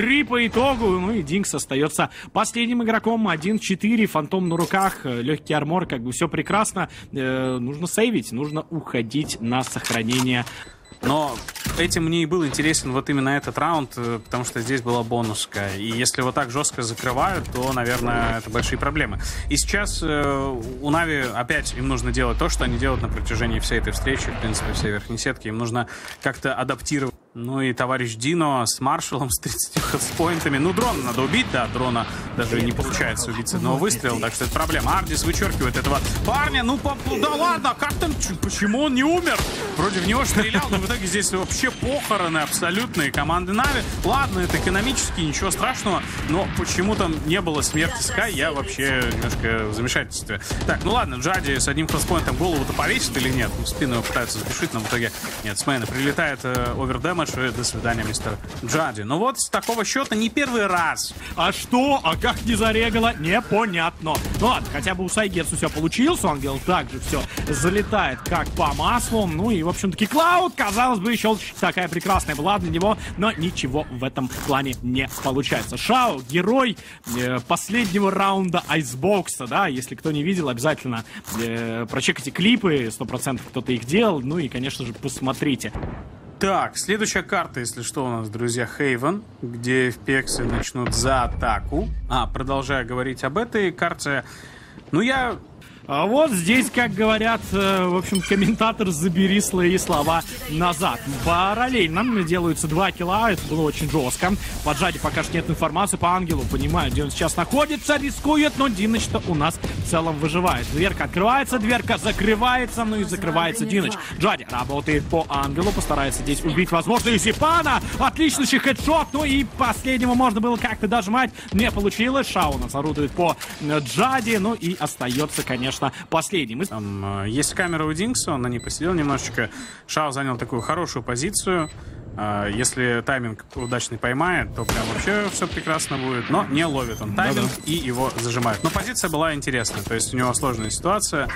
три по итогу. Ну и Динкс остается последним игроком. один четыре, фантом на руках, легкий армор, как бы все прекрасно. Э, нужно сейвить, нужно уходить на сохранение. Но этим мне и был интересен вот именно этот раунд, потому что здесь была бонуска. И если вот так жестко закрывают, то, наверное, это большие проблемы. И сейчас э, у Нави опять им нужно делать то, что они делают на протяжении всей этой встречи, в принципе, всей верхней сетки. Им нужно как-то адаптировать. Ну и товарищ Дино с Маршалом, с тридцатью хедспоинтами. Ну, дрона надо убить, да, дрона даже не получается убить с одного выстрела, так что это проблема. Ардис вычеркивает этого парня. Ну, по, да ладно, как там, почему он не умер? Вроде в него стрелял, но в итоге здесь вообще похороны абсолютные команды Нави. Ладно, это экономически, ничего страшного, но почему там не было смерти Скай, я вообще немножко в замешательстве. Так, ну ладно, Джади с одним хедспоинтом голову-то повесит или нет? В спину его пытаются запишить, но в итоге нет, с мейна прилетает э, овердэмэдж. До свидания, мистер Джади. Ну вот, с такого счета не первый раз. А что? А как не зарегало? Непонятно. Ну ладно, хотя бы у Сайгетсу все получилось. Ангел также все залетает как по маслу. Ну и, в общем-таки, Клауд, казалось бы, еще такая прекрасная была для него, но ничего в этом плане не получается. Шао, герой э, последнего раунда Айсбокса, да, если кто не видел, обязательно э, прочекайте клипы, сто процентов кто-то их делал, ну и, конечно же, посмотрите. Так, следующая карта, если что, у нас, друзья, Хейвен, где эф пи эксы начнут за атаку. А, продолжая говорить об этой карте, ну я... А вот здесь, как говорят, э, в общем, комментатор, забери свои слова назад. Параллельно делаются два килла, это было очень жестко. По Джади пока что нет информации, по Ангелу понимаю, где он сейчас находится, рискует, но Диныч-то у нас в целом выживает. Дверка открывается, дверка закрывается, ну и закрывается Диныч. Джади работает по Ангелу, постарается здесь убить, возможно, и Зипана. Отличный хедшот, ну и последнего можно было как-то дожимать, не получилось. Шао у нас орудует по Джади, ну и остается, конечно, последним. Там э, есть камера у Динкса, он на ней посидел немножечко. Шао занял такую хорошую позицию. Э, если тайминг удачный поймает, то прям вообще все прекрасно будет. Но не ловит он тайминг, да-да, и его зажимает. Но позиция была интересная, то есть у него сложная ситуация.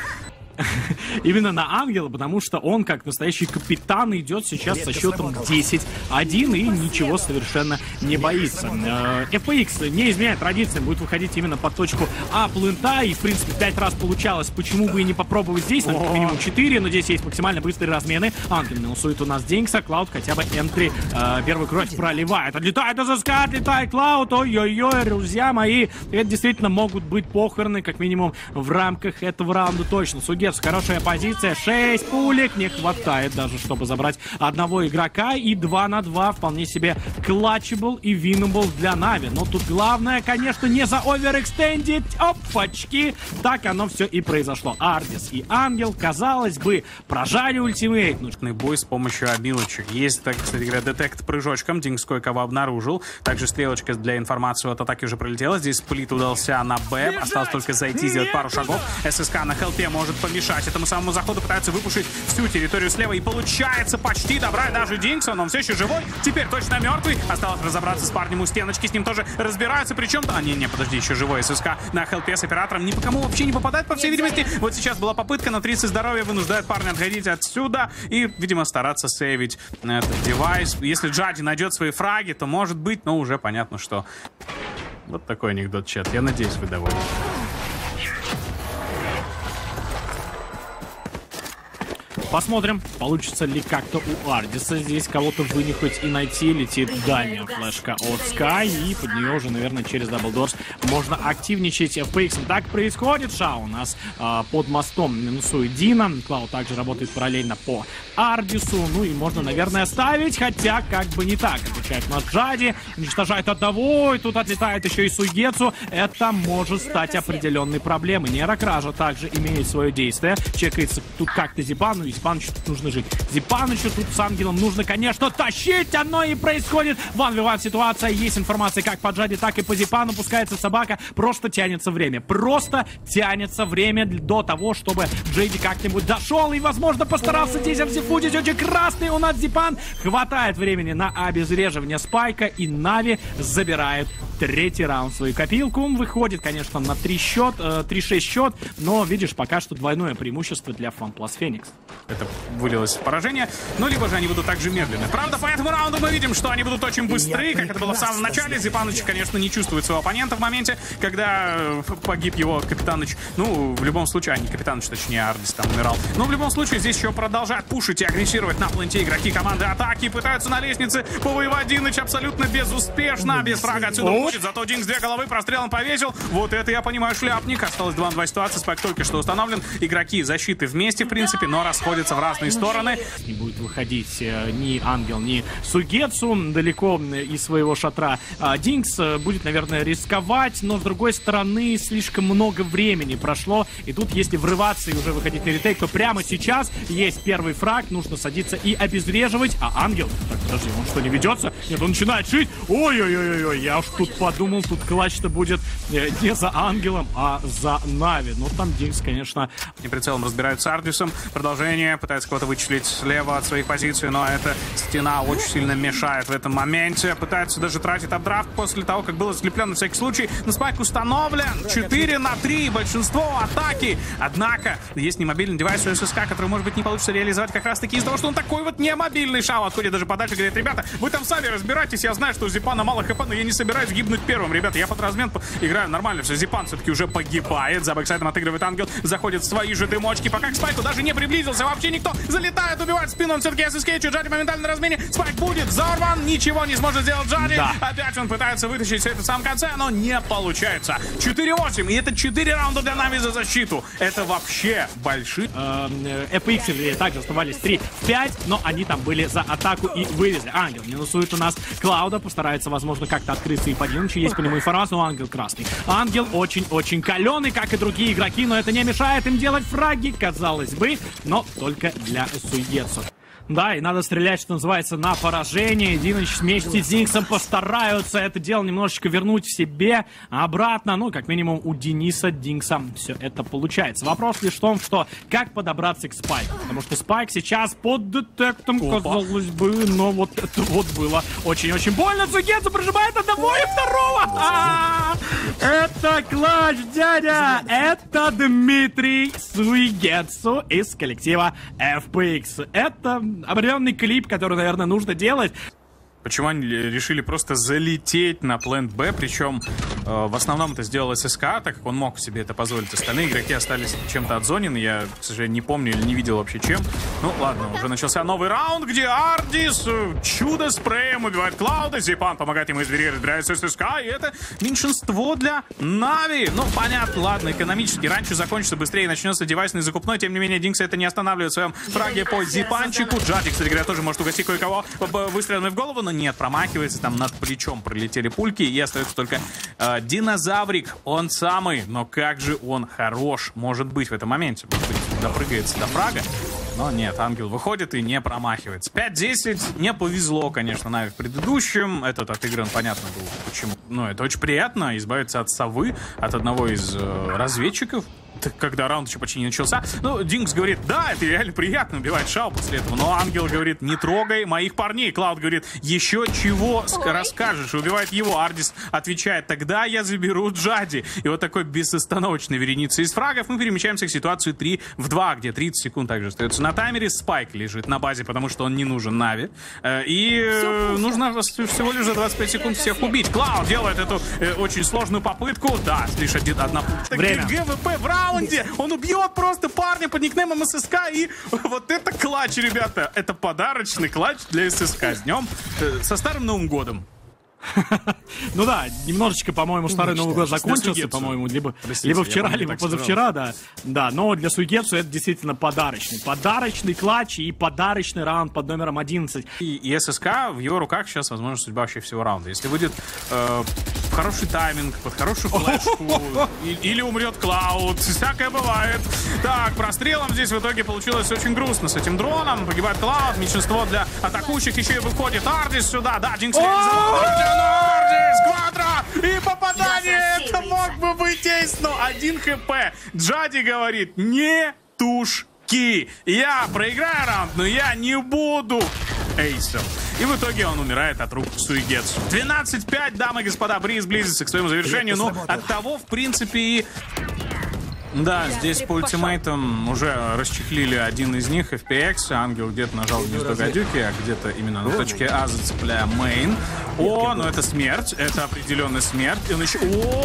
Именно на Ангела, потому что он, как настоящий капитан, идет сейчас со счетом десять один и ничего совершенно не боится. эф пи экс, не изменяя традициям, будет выходить именно под точку А плента, и, в принципе, пять раз получалось. Почему бы и не попробовать здесь? Нам как минимум четыре, но здесь есть максимально быстрые размены. Ангел минусует у нас Динкса, Клауд хотя бы энтри, э, первую кровь проливает. Отлетает АЗСК, отлетает Клауд, ой-ой-ой, друзья мои. Это действительно могут быть похороны, как минимум, в рамках этого раунда точно. Сугетсу, хорошая позиция, шесть пулек, не хватает даже, чтобы забрать одного игрока, и два на два вполне себе клатчебл и виннабл для Нави. Но тут главное, конечно, не за оверэкстендить, опачки, так оно все и произошло. Ардис и Ангел, казалось бы, прожали ультимейт. Нужный бой с помощью обилочек. Есть, так, кстати говоря, детект прыжочком, Динкс кое-кого обнаружил. Также стрелочка для информации от атаки уже пролетела. Здесь сплит удался на Б, осталось только зайти, сделать пару шагов. ССК на хелпе может помешать этому самому заходу, пытается выпушить всю территорию слева, и получается почти добрать даже Динкса, но он все еще живой, теперь точно мертвый. Осталось разобраться с парнем у стеночки, с ним тоже разбираются, причем... А, не, не, подожди, еще живой ССК на хелпе с оператором, ни по кому вообще не попадает, по всей видимости. Вот сейчас была попытка, на тридцать здоровья вынуждает парня отходить отсюда и, видимо, стараться сейвить этот девайс. Если Джади найдет свои фраги, то может быть, но уже понятно, что... Вот такой анекдот, чат. Я надеюсь, вы довольны. Посмотрим, получится ли как-то у Ардиса здесь кого-то вынюхать и найти. Летит дальняя флешка от Скай, и под нее уже, наверное, через даблдорс можно активничать эф пи экс. Так происходит. Шао у нас э, под мостом минусует Дина. Клауд также работает параллельно по Ардису. Ну и можно, наверное, ставить, хотя как бы не так. Отвечает на Джади, уничтожает одного, и тут отлетает еще и Сугетсу. Это может стать определенной проблемой. Нейрокража также имеет свое действие. Чекается тут как-то Зипану, и Зипанычу тут нужно жить. Зипанычу тут с Ангелом нужно, конечно, тащить. Оно и происходит. Ван виван ситуация. Есть информация как по Джади, так и по Зипану. Пускается собака. Просто тянется время. Просто тянется время до того, чтобы Джейди как-нибудь дошел и, возможно, постарался здесь обзифудить. Очень красный у нас Зипан. Хватает времени на обезвреживание Спайка, и Нави забирает третий раунд свою копилку. Выходит, конечно, на три счет, три шесть счет, но, видишь, пока что двойное преимущество для FunPlus Phoenix. это вылилось в поражение, ну, либо же они будут также медленны. Правда, по этому раунду мы видим, что они будут очень быстры, как это было в самом начале. Зипаныч, конечно, не чувствует своего оппонента в моменте, когда погиб его Капитаныч. Ну, в любом случае, а не Капитаныч, точнее, Ардис там умирал. Но в любом случае, здесь еще продолжают пушить и агрессировать на пленте игроки команды Атаки. Пытаются на лестнице повоевать. Диныч абсолютно безуспешно, без фрага отсюда уходит. Зато Динкс две головы прострелом повесил. Вот это, я понимаю, шляпник. Осталось два на два ситуации. Спайк только что установлен. Игроки защиты вместе, в принципе, но расходятся в разные стороны. Не будет выходить э, ни Ангел, ни Сугецу далеко из своего шатра. А Динкс э, будет, наверное, рисковать, но с другой стороны слишком много времени прошло. И тут, если врываться и уже выходить на ретейк, то прямо сейчас есть первый фраг, нужно садиться и обезвреживать. А Ангел, так, подожди, он что, не ведется? Нет, он начинает шить. Ой-ой-ой-ой, я уж тут подумал, тут клатч-то будет э, не за Ангелом, а за Нави. Но там Динкс, конечно... И прицелом разбираются с Ардисом. Продолжение. Пытается кого-то вычислить слева от своих позиций, но эта стена очень сильно мешает в этом моменте. Пытается даже тратить апдрафт после того, как было слеплен на всякий случай. Но спайк установлен. четыре на три. Большинство атаки. Однако, есть немобильный девайс у ССК, который, может быть, не получится реализовать как раз-таки из-за того, что он такой вот немобильный. Шау отходит даже подальше, говорит: ребята, вы там сами разбирайтесь. Я знаю, что у Зипана мало хп, но я не собираюсь гибнуть первым. Ребята, я под размен играю нормально. Все, Зипан все-таки уже погибает. За бэксайдом отыгрывает Ангел. Заходит в свои же дымочки. Пока к спайку даже не приблизился. Вообще никто. Залетает, убивает спину. Он все-таки ССК. Джади моментально на размене. Спайк будет взорван. Ничего не сможет сделать Джади. Да. Опять он пытается вытащить все это в самом конце, но не получается. четыре восемь. И это четыре раунда для Нави за защиту. Это вообще большие. эф икс также оставались три в пять, но они там были за атаку и вывезли. Ангел минусует у нас Клауда. Постарается, возможно, как-то открыться и по Динычу. Есть по нему информация, но Ангел красный. Ангел очень-очень каленый, как и другие игроки, но это не мешает им делать фраги, казалось бы, но только для Сугецу. Да, и надо стрелять, что называется, на поражение. Диныч вместе с Динксом постараются это дело немножечко вернуть в себе обратно. Ну, как минимум, у Дениса Динкса все это получается. Вопрос лишь в том, что как подобраться к Спайку. Потому что Спайк сейчас под детектом, Опа. казалось бы, но вот это вот было очень-очень больно. Сугецу прожимает одного и второго. А-а-а! Это клатч, дядя! Это Дмитрий Сугецу из коллектива эф пи икс. Это определенный клип, который, наверное, нужно делать. Почему они решили просто залететь на плент Б, причем э, в основном это сделал ССК, так как он мог себе это позволить. Остальные игроки остались чем-то отзонены, я, к сожалению, не помню или не видел вообще чем. Ну, ладно, уже начался новый раунд, где Ардис э, чудо-спреем убивает Клауда, Зипан помогает ему из двери, разбирается ССК, и это меньшинство для Нави. Ну, понятно, ладно, экономически раньше закончится, быстрее начнется девайсный закупной, тем не менее, Динкс это не останавливает в своем фраге по Зипанчику. Джади, кстати говоря, тоже может угостить кое-кого выстрелами в голову, но нет, промахивается, там над плечом пролетели пульки, и остается только э, Динозаврик, он самый, но как же он хорош может быть в этом моменте. Может быть, допрыгается до фрага, но нет, Ангел выходит и не промахивается. пять десять, не повезло, конечно, Нави в предыдущем, этот отыгран, понятно было, почему. Но это очень приятно, избавиться от совы, от одного из э, разведчиков. Когда раунд еще почти не начался. Ну, Динкс говорит: да, это реально приятно убивать Шау после этого. Но Ангел говорит: не трогай моих парней. Клауд говорит: еще чего расскажешь? И убивает его. Ардис отвечает: тогда я заберу Джади. И вот такой безостановочной вереницей из фрагов мы перемещаемся к ситуации три в два, где тридцать секунд также остается на таймере. Спайк лежит на базе, потому что он не нужен Нави. И нужно всего лишь за двадцать пять секунд всех убить. Клауд делает эту э, очень сложную попытку. Да, лишь один, одна Время. ГВП в раунде. Он убьет просто парня под никнеймом ССК. И вот это клатч, ребята. Это подарочный клатч для ССК. С днем, э, со Старым Новым Годом. Ну да, немножечко, по-моему, Старый Новый год закончился, по-моему, либо, либо вчера, либо позавчера, да. Да, но для Сугецу это действительно подарочный. Подарочный клатч и подарочный раунд под номером одиннадцать. И, и ССК, в его руках сейчас, возможно, судьба вообще всего раунда. Если выйдет э, хороший тайминг, под хорошую флешку, и, или умрет Клауд, всякое бывает. Так, прострелом здесь в итоге получилось очень грустно с этим дроном. Погибает Клауд, меньшинство для атакующих, еще и выходит Ардис сюда. Да, Динкс Ардис, квадро и попадание. Это мог бы быть эйс, но один хп. Джади говорит: не тушки. Я проиграю раунд, но я не буду эйсом. И в итоге он умирает от рук Сугецу. двенадцать пять, дамы и господа, Бриз близится к своему завершению. Но от того, в принципе, и Да, здесь по ультимейтам уже расчехлили один из них, эф пи экс. Ангел где-то нажал гнездо гадюки, а где-то именно на точке А, зацепляя мейн. О, ну это смерть, это определенная смерть. И он еще...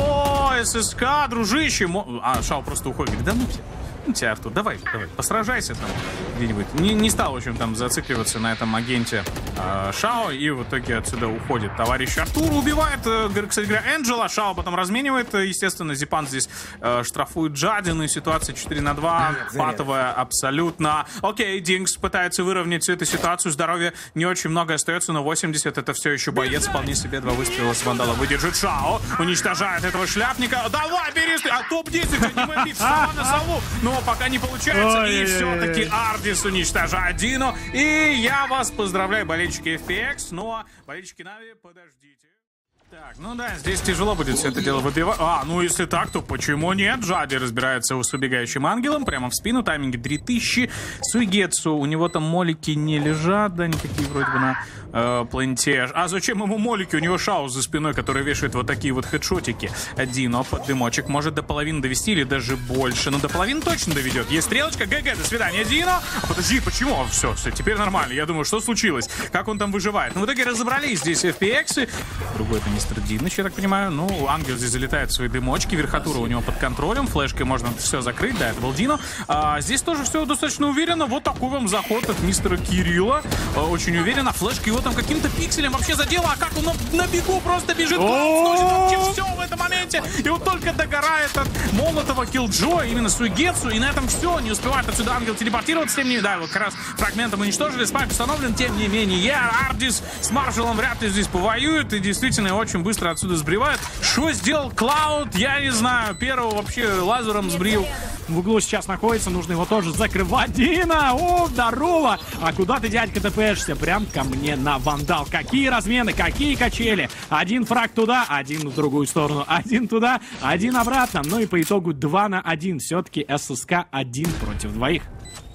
О, эс эс ка, дружище! А, Шао просто уходит. Говорит, да ну тебя. Ну тебя, Артур, давай, давай, посражайся там где-нибудь. Не, не стал, в общем, там зацикливаться на этом агенте э, Шао, и в итоге отсюда уходит товарищ Артур, убивает, э, кстати говоря, Энджела, Шао потом разменивает, естественно, Зипан здесь э, штрафует Джадин, и ситуация четыре на два, патовая абсолютно. Окей, Динкс пытается выровнять всю эту ситуацию, здоровья не очень много остается, но восемьдесят это все еще боец, вполне себе два выстрела с Вандала выдержит. Шао уничтожает этого шляпника, давай, бери, а топ десять, аниме бит, сова на сову, но пока не получается, ой, и все-таки Ардис уничтожает Дину. И я вас поздравляю, болельщики эф пи экс, но болельщики Нави, подождите. Так, ну да, здесь тяжело будет все это дело выбивать. А, ну если так, то почему нет? Джади разбирается с убегающим ангелом прямо в спину, тайминги три тысячи. Суигетсу, у него там молики не лежат, да, никакие вроде бы на э, пленте. А зачем ему молики? У него Шао за спиной, который вешает вот такие вот хедшотики. Дино под дымочек может до половины довести или даже больше. Ну, до половины точно доведет. Есть стрелочка, ГГ, до свидания, Дино. А подожди, почему? Все, все, теперь нормально. Я думаю, что случилось? Как он там выживает? Ну, в итоге разобрались здесь эф пи эксы. Другой это не Диныч, я так понимаю. Ну, Ангел здесь залетает в свои дымочки, верхотура у него под контролем, флешкой можно все закрыть, да, это был Дино. А, здесь тоже все достаточно уверенно, вот такой вам заход от мистера Кирилла, а, очень уверенно, флешка его там каким-то пикселем вообще задела, а как он на, на бегу просто бежит, сносит вообще все в этом моменте, и вот только догорает от Молотова Киллджоя, именно Суигетсу, и на этом все, не успевает отсюда Ангел телепортироваться, тем не менее, да, вот как раз фрагментом уничтожили, спайк установлен, тем не менее, Ардис с Маршалом вряд ли здесь повоюет, и действительно очень быстро отсюда сбривают. Что сделал Клауд? Я не знаю. Первого вообще лазером сбрил. В углу сейчас находится, нужно его тоже закрывать. Дина! О, здорово! А куда ты, дядька, тпшься? Прям ко мне на Вандал. Какие размены, какие качели. Один фраг туда, один в другую сторону. Один туда, один обратно. Ну и по итогу два на один. Все-таки эс эс ка один против двоих.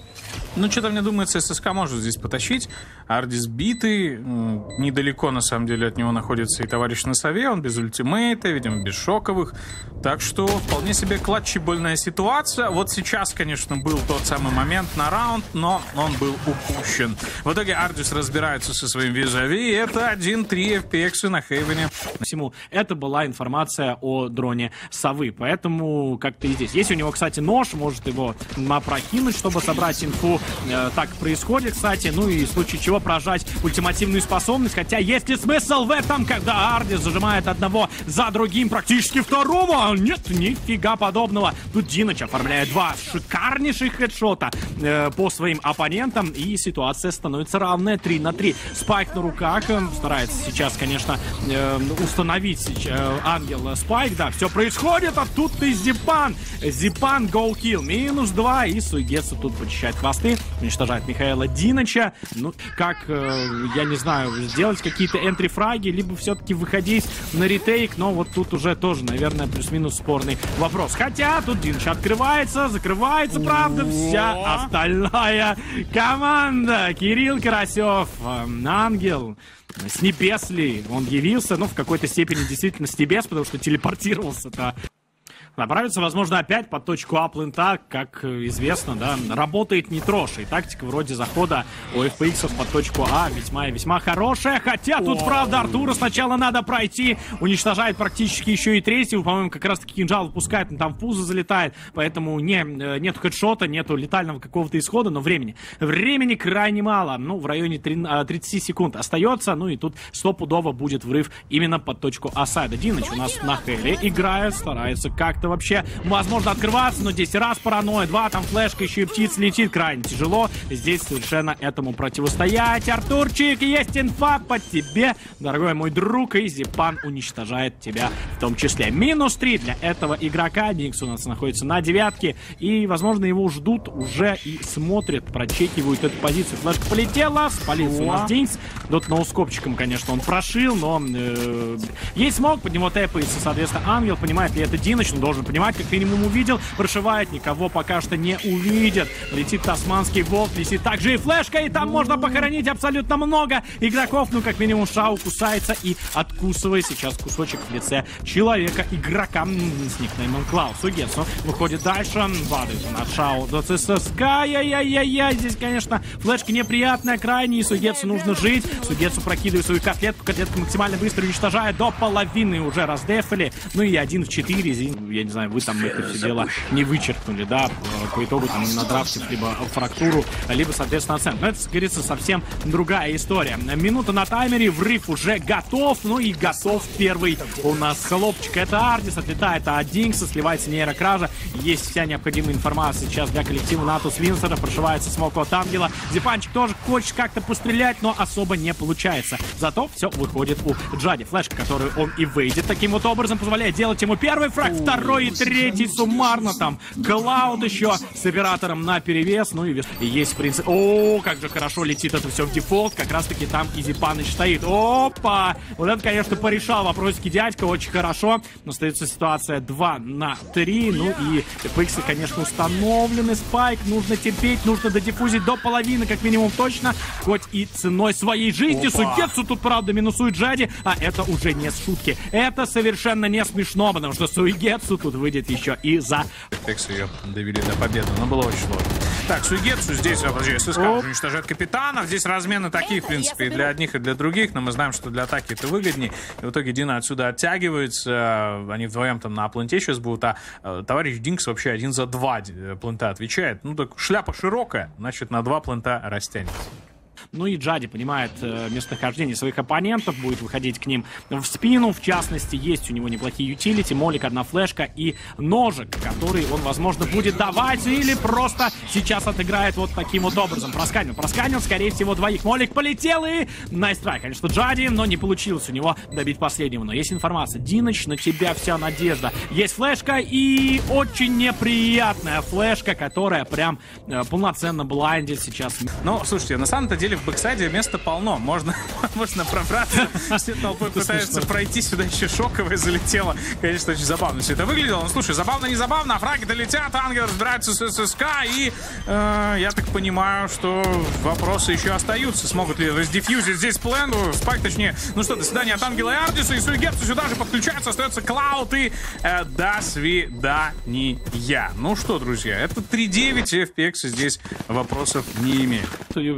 Ну, что-то мне думается, эс эс ка может здесь потащить. Ардис битый. Недалеко, на самом деле, от него находится и товарищ на сове. Он без ультимейта, видимо, без шоковых. Так что вполне себе клатчебольная ситуация. Вот сейчас, конечно, был тот самый момент на раунд, но он был упущен. В итоге Ардис разбирается со своим визави. И это один три эф пи экс на Хейвене. Всему это была информация о дроне совы. Поэтому как-то и здесь. Есть у него, кстати, нож. Может его опрокинуть, чтобы собрать инфу. Так происходит, кстати. Ну и в случае чего прожать ультимативную способность. Хотя есть ли смысл в этом, когда Ардис зажимает одного за другим, практически второго? Нет, нифига подобного. Тут Диныч оформляет два шикарнейших хедшота э, по своим оппонентам. И ситуация становится равная три на три. Спайк на руках. Старается сейчас, конечно, э, установить э, Ангел Спайк. Да, все происходит. А тут и Зипан. Зипан go kill. Минус два. И Суигетсу тут почищает хвосты. Уничтожает Михаила Диныча. Ну, как, э, я не знаю, сделать какие-то энтри-фраги, либо все-таки выходить на ретейк. Но вот тут уже тоже, наверное, плюс-минус спорный вопрос. Хотя тут Диныч открывается, закрывается, правда, вся остальная команда. Кирилл Карасев, э, Ангел. С небес ли он явился? Ну, в какой-то степени действительно с небес, потому что телепортировался-то. Направится, возможно, опять под точку А плента, как известно, да, работает не трошь. И тактика вроде захода у эф пи эксов под точку А весьма и весьма хорошая. Хотя тут, правда, Артура сначала надо пройти. Уничтожает практически еще и третьего. По-моему, как раз-таки кинжал выпускает, но там в пузо залетает. Поэтому не, нету хедшота, нету летального какого-то исхода, но времени. Времени крайне мало. Ну, в районе тридцати секунд остается. Ну и тут стопудово будет врыв именно под точку А сайда. Диныч у нас на Хеле играет, старается как-то вообще, возможно, открываться, но здесь раз паранойя, два, там флешка, еще и птица летит, крайне тяжело здесь совершенно этому противостоять. Артурчик, есть инфа по тебе, дорогой мой друг, и Зипан уничтожает тебя в том числе. Минус три для этого игрока. Динкс у нас находится на девятке, и, возможно, его ждут уже и смотрят, прочекивают эту позицию. Флешка полетела, спалился у нас Динкс. Тут ноускопчиком, конечно, он прошил, но э, есть смог, под него тэпается, соответственно, Ангел, понимает ли это Диныч, но должен понимать, как минимум увидел, прошивает, никого пока что не увидит. Летит тасманский волк, летит также и флешка, и там можно похоронить абсолютно много игроков. Ну, как минимум, Шау кусается и откусывает сейчас кусочек в лице человека, игрока с никнеймом Клаус. Сугетсу выходит дальше, падает от Шау до ЦСКА. Ай-яй-яй-яй, здесь, конечно, флешка неприятная, крайне, и Сугетсу нужно жить. Сугетсу прокидывает свою котлетку, котлетку максимально быстро уничтожает, до половины уже раздефали. Ну и один в четыре, я не знаю, вы там это все дело не вычеркнули, да, по итогу там надрафтив либо фрактуру, либо, соответственно, оценку. Но это, как говорится, совсем другая история. Минута на таймере, врыв уже готов, ну и готов первый у нас хлопчик. Это Ардис, отлетает от Динкса, сливается нейрокража, есть вся необходимая информация сейчас для коллектива Натус Винсера, прошивается смок от Ангела. Зипанчик тоже хочет как-то пострелять, но особо не получается. Зато все выходит у Джади. Флешка, которую он и выйдет таким вот образом, позволяет делать ему первый фраг, второй и третий суммарно там. Клауд еще с оператором на перевес, ну и есть, в принципе... О, как же хорошо летит это все в дефолт, как раз таки там и Зипаныч стоит. Опа! Вот это, конечно, порешал вопросики дядька, очень хорошо. Но остается ситуация два на три, ну и пиксы, конечно, установлены. Спайк нужно терпеть, нужно додиффузить до половины, как минимум точно, хоть и ценой своей жизни. Сугетсу тут, правда, минусует Джади, а это уже не шутки. Это совершенно не смешно, потому что Сугетсу тут выйдет еще и за... Пиксы ее довели до победы, но было очень сложно. Так, Сугетсу здесь, подожди, ССК уже уничтожает капитанов. Здесь размены такие, в принципе, и для одних, и для других, но мы знаем, что для атаки это выгоднее. И в итоге Дина отсюда оттягивается, они вдвоем там на планте сейчас будут, а э, товарищ Динкс вообще один за два планта отвечает. Ну так шляпа широкая, значит на два планта растянется. Ну и Джади понимает э, местонахождение своих оппонентов, будет выходить к ним в спину. В частности, есть у него неплохие ютилити, молик, одна флешка и ножик, который он, возможно, будет давать или просто сейчас отыграет вот таким вот образом. Просканил, просканил, скорее всего, двоих. Молик полетел и найстрай, конечно, Джади, но не получилось у него добить последнего. Но есть информация. Диныч, на тебя вся надежда. Есть флешка и очень неприятная флешка, которая прям э, полноценно блайндит сейчас. Ну, слушайте, на самом-то деле в бэксайде места полно. Можно, можно пробраться. Все толпой пытаются пройти. Сюда еще шоковая залетела. Конечно, очень забавно все это выглядело. Ну, слушай, забавно, не забавно. А фраги долетят. Ангел разбирается с ССК. И э, я так понимаю, что вопросы еще остаются. Смогут ли раздефьюзить здесь плену? Спайк, точнее. Ну что, до свидания от Ангела и Ардиса. И Сугетсу сюда же подключается. Остается Клауд и э, до свидания. Ну что, друзья, это три девять. эф пи экс здесь вопросов не имеет.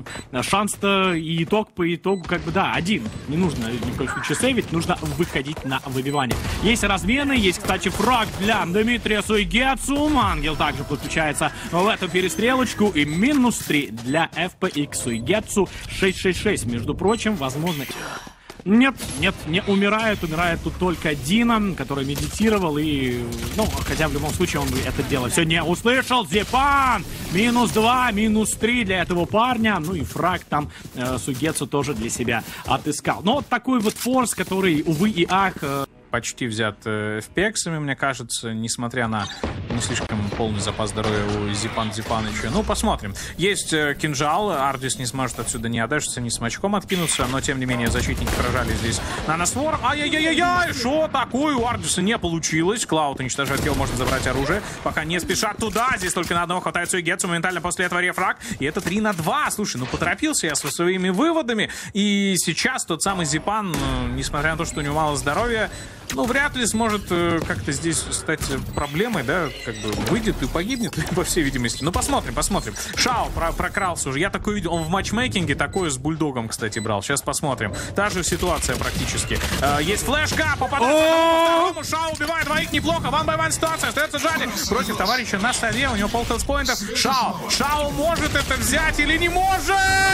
Шанс-то и итог по итогу как бы, да, один. Не нужно ни в коем случае сейвить, нужно выходить на выбивание. Есть размены, есть, кстати, фраг для Дмитрия Сугетсу. Ангел также подключается в эту перестрелочку. И минус три для эф пи экс Сугетсу. шесть шесть шесть, между прочим, возможно... Нет, нет, не умирает. Умирает тут только Дина, который медитировал и... Ну, хотя в любом случае он бы это дело все не услышал. Зипан! Минус два, минус три для этого парня. Ну и фраг там э, Сугетсу тоже для себя отыскал. Но вот такой вот форс, который, увы и ах... Э... Почти взят эф пи эксами, мне кажется, несмотря на не слишком полный запас здоровья у Зипан Зипаныча. Ну, посмотрим. Есть э, кинжал, Ардис не сможет отсюда не одышаться, ни смачком откинуться, но, тем не менее, защитники прожали здесь наносвор. Ай-яй-яй-яй! Что такое? У Ардиса не получилось. Клауд уничтожает килл, может забрать оружие. Пока не спешат туда. Здесь только на одного хватает Сугетсу. Моментально после этого рефраг. И это три на два. Слушай, ну поторопился я со своими выводами. И сейчас тот самый Зипан, несмотря на то, что у него мало здоровья, ну, вряд ли сможет э, как-то здесь стать проблемой, да, как бы выйдет и погибнет, по всей видимости. Ну, посмотрим, посмотрим. Шао про прокрался уже. Я такой видел, он в матчмейкинге такое с бульдогом, кстати, брал. Сейчас посмотрим. Та же ситуация практически. Э, есть флешка, попадает по второму. Шао убивает двоих неплохо. Ван бай ван ситуация. Остается Джади против товарища на сове. У него пол хелспоинтов. Шао. Шао может это взять или не может?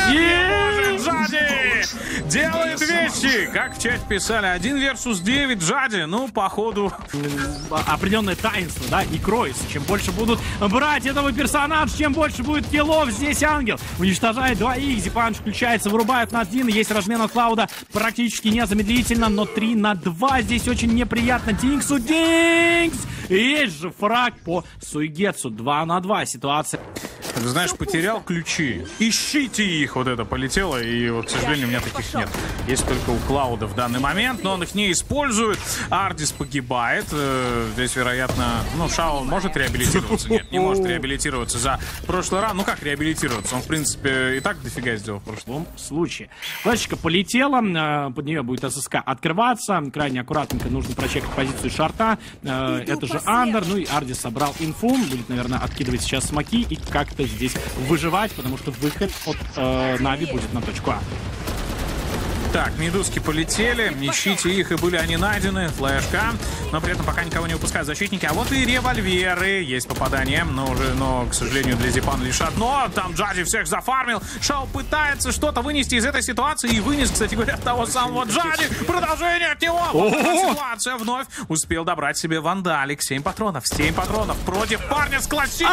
Не может Джади. Делает вещи. Как в чате писали. один версус девять. Джади. Ну, походу, определенное таинство, да, и кроется. Чем больше будут брать этого персонажа, чем больше будет киллов. Здесь Ангел уничтожает двоих. Зипанч включается, вырубает на один. Есть размен от Клауда практически незамедлительно, но три на два. Здесь очень неприятно. Динксу, Динкс! Есть же фраг по Сугетсу. два на два ситуация. Ты знаешь, потерял ключи. Ищите их. Вот это полетело, и вот, к сожалению, у меня таких нет. Есть только у Клауда в данный момент, но он их не использует. Ардис погибает. Здесь, вероятно, ну, Шао может реабилитироваться? Нет, не может реабилитироваться за прошлый раунд. Ну, как реабилитироваться? Он, в принципе, и так дофига сделал в прошлом случае. Флешечка полетела, под нее будет ССК открываться. Крайне аккуратненько нужно прочекать позицию шарта. Это же Андер. Ну и Ардис собрал инфу. Будет, наверное, откидывать сейчас смоки и как-то здесь выживать, потому что выход от э, Нави будет на точку А. Так, медузки полетели, ищите их, и были они найдены. Флешка, но при этом пока никого не выпускают защитники. А вот и револьверы. Есть попадание, но уже, но, к сожалению, для Зипана лишь одно. Там Джади всех зафармил. Шао пытается что-то вынести из этой ситуации. И вынес, кстати говоря, того самого Джади. Продолжение от него. Вот эта ситуация вновь. Успел добрать себе Вандалик. семь патронов. семь патронов против парня с классиком.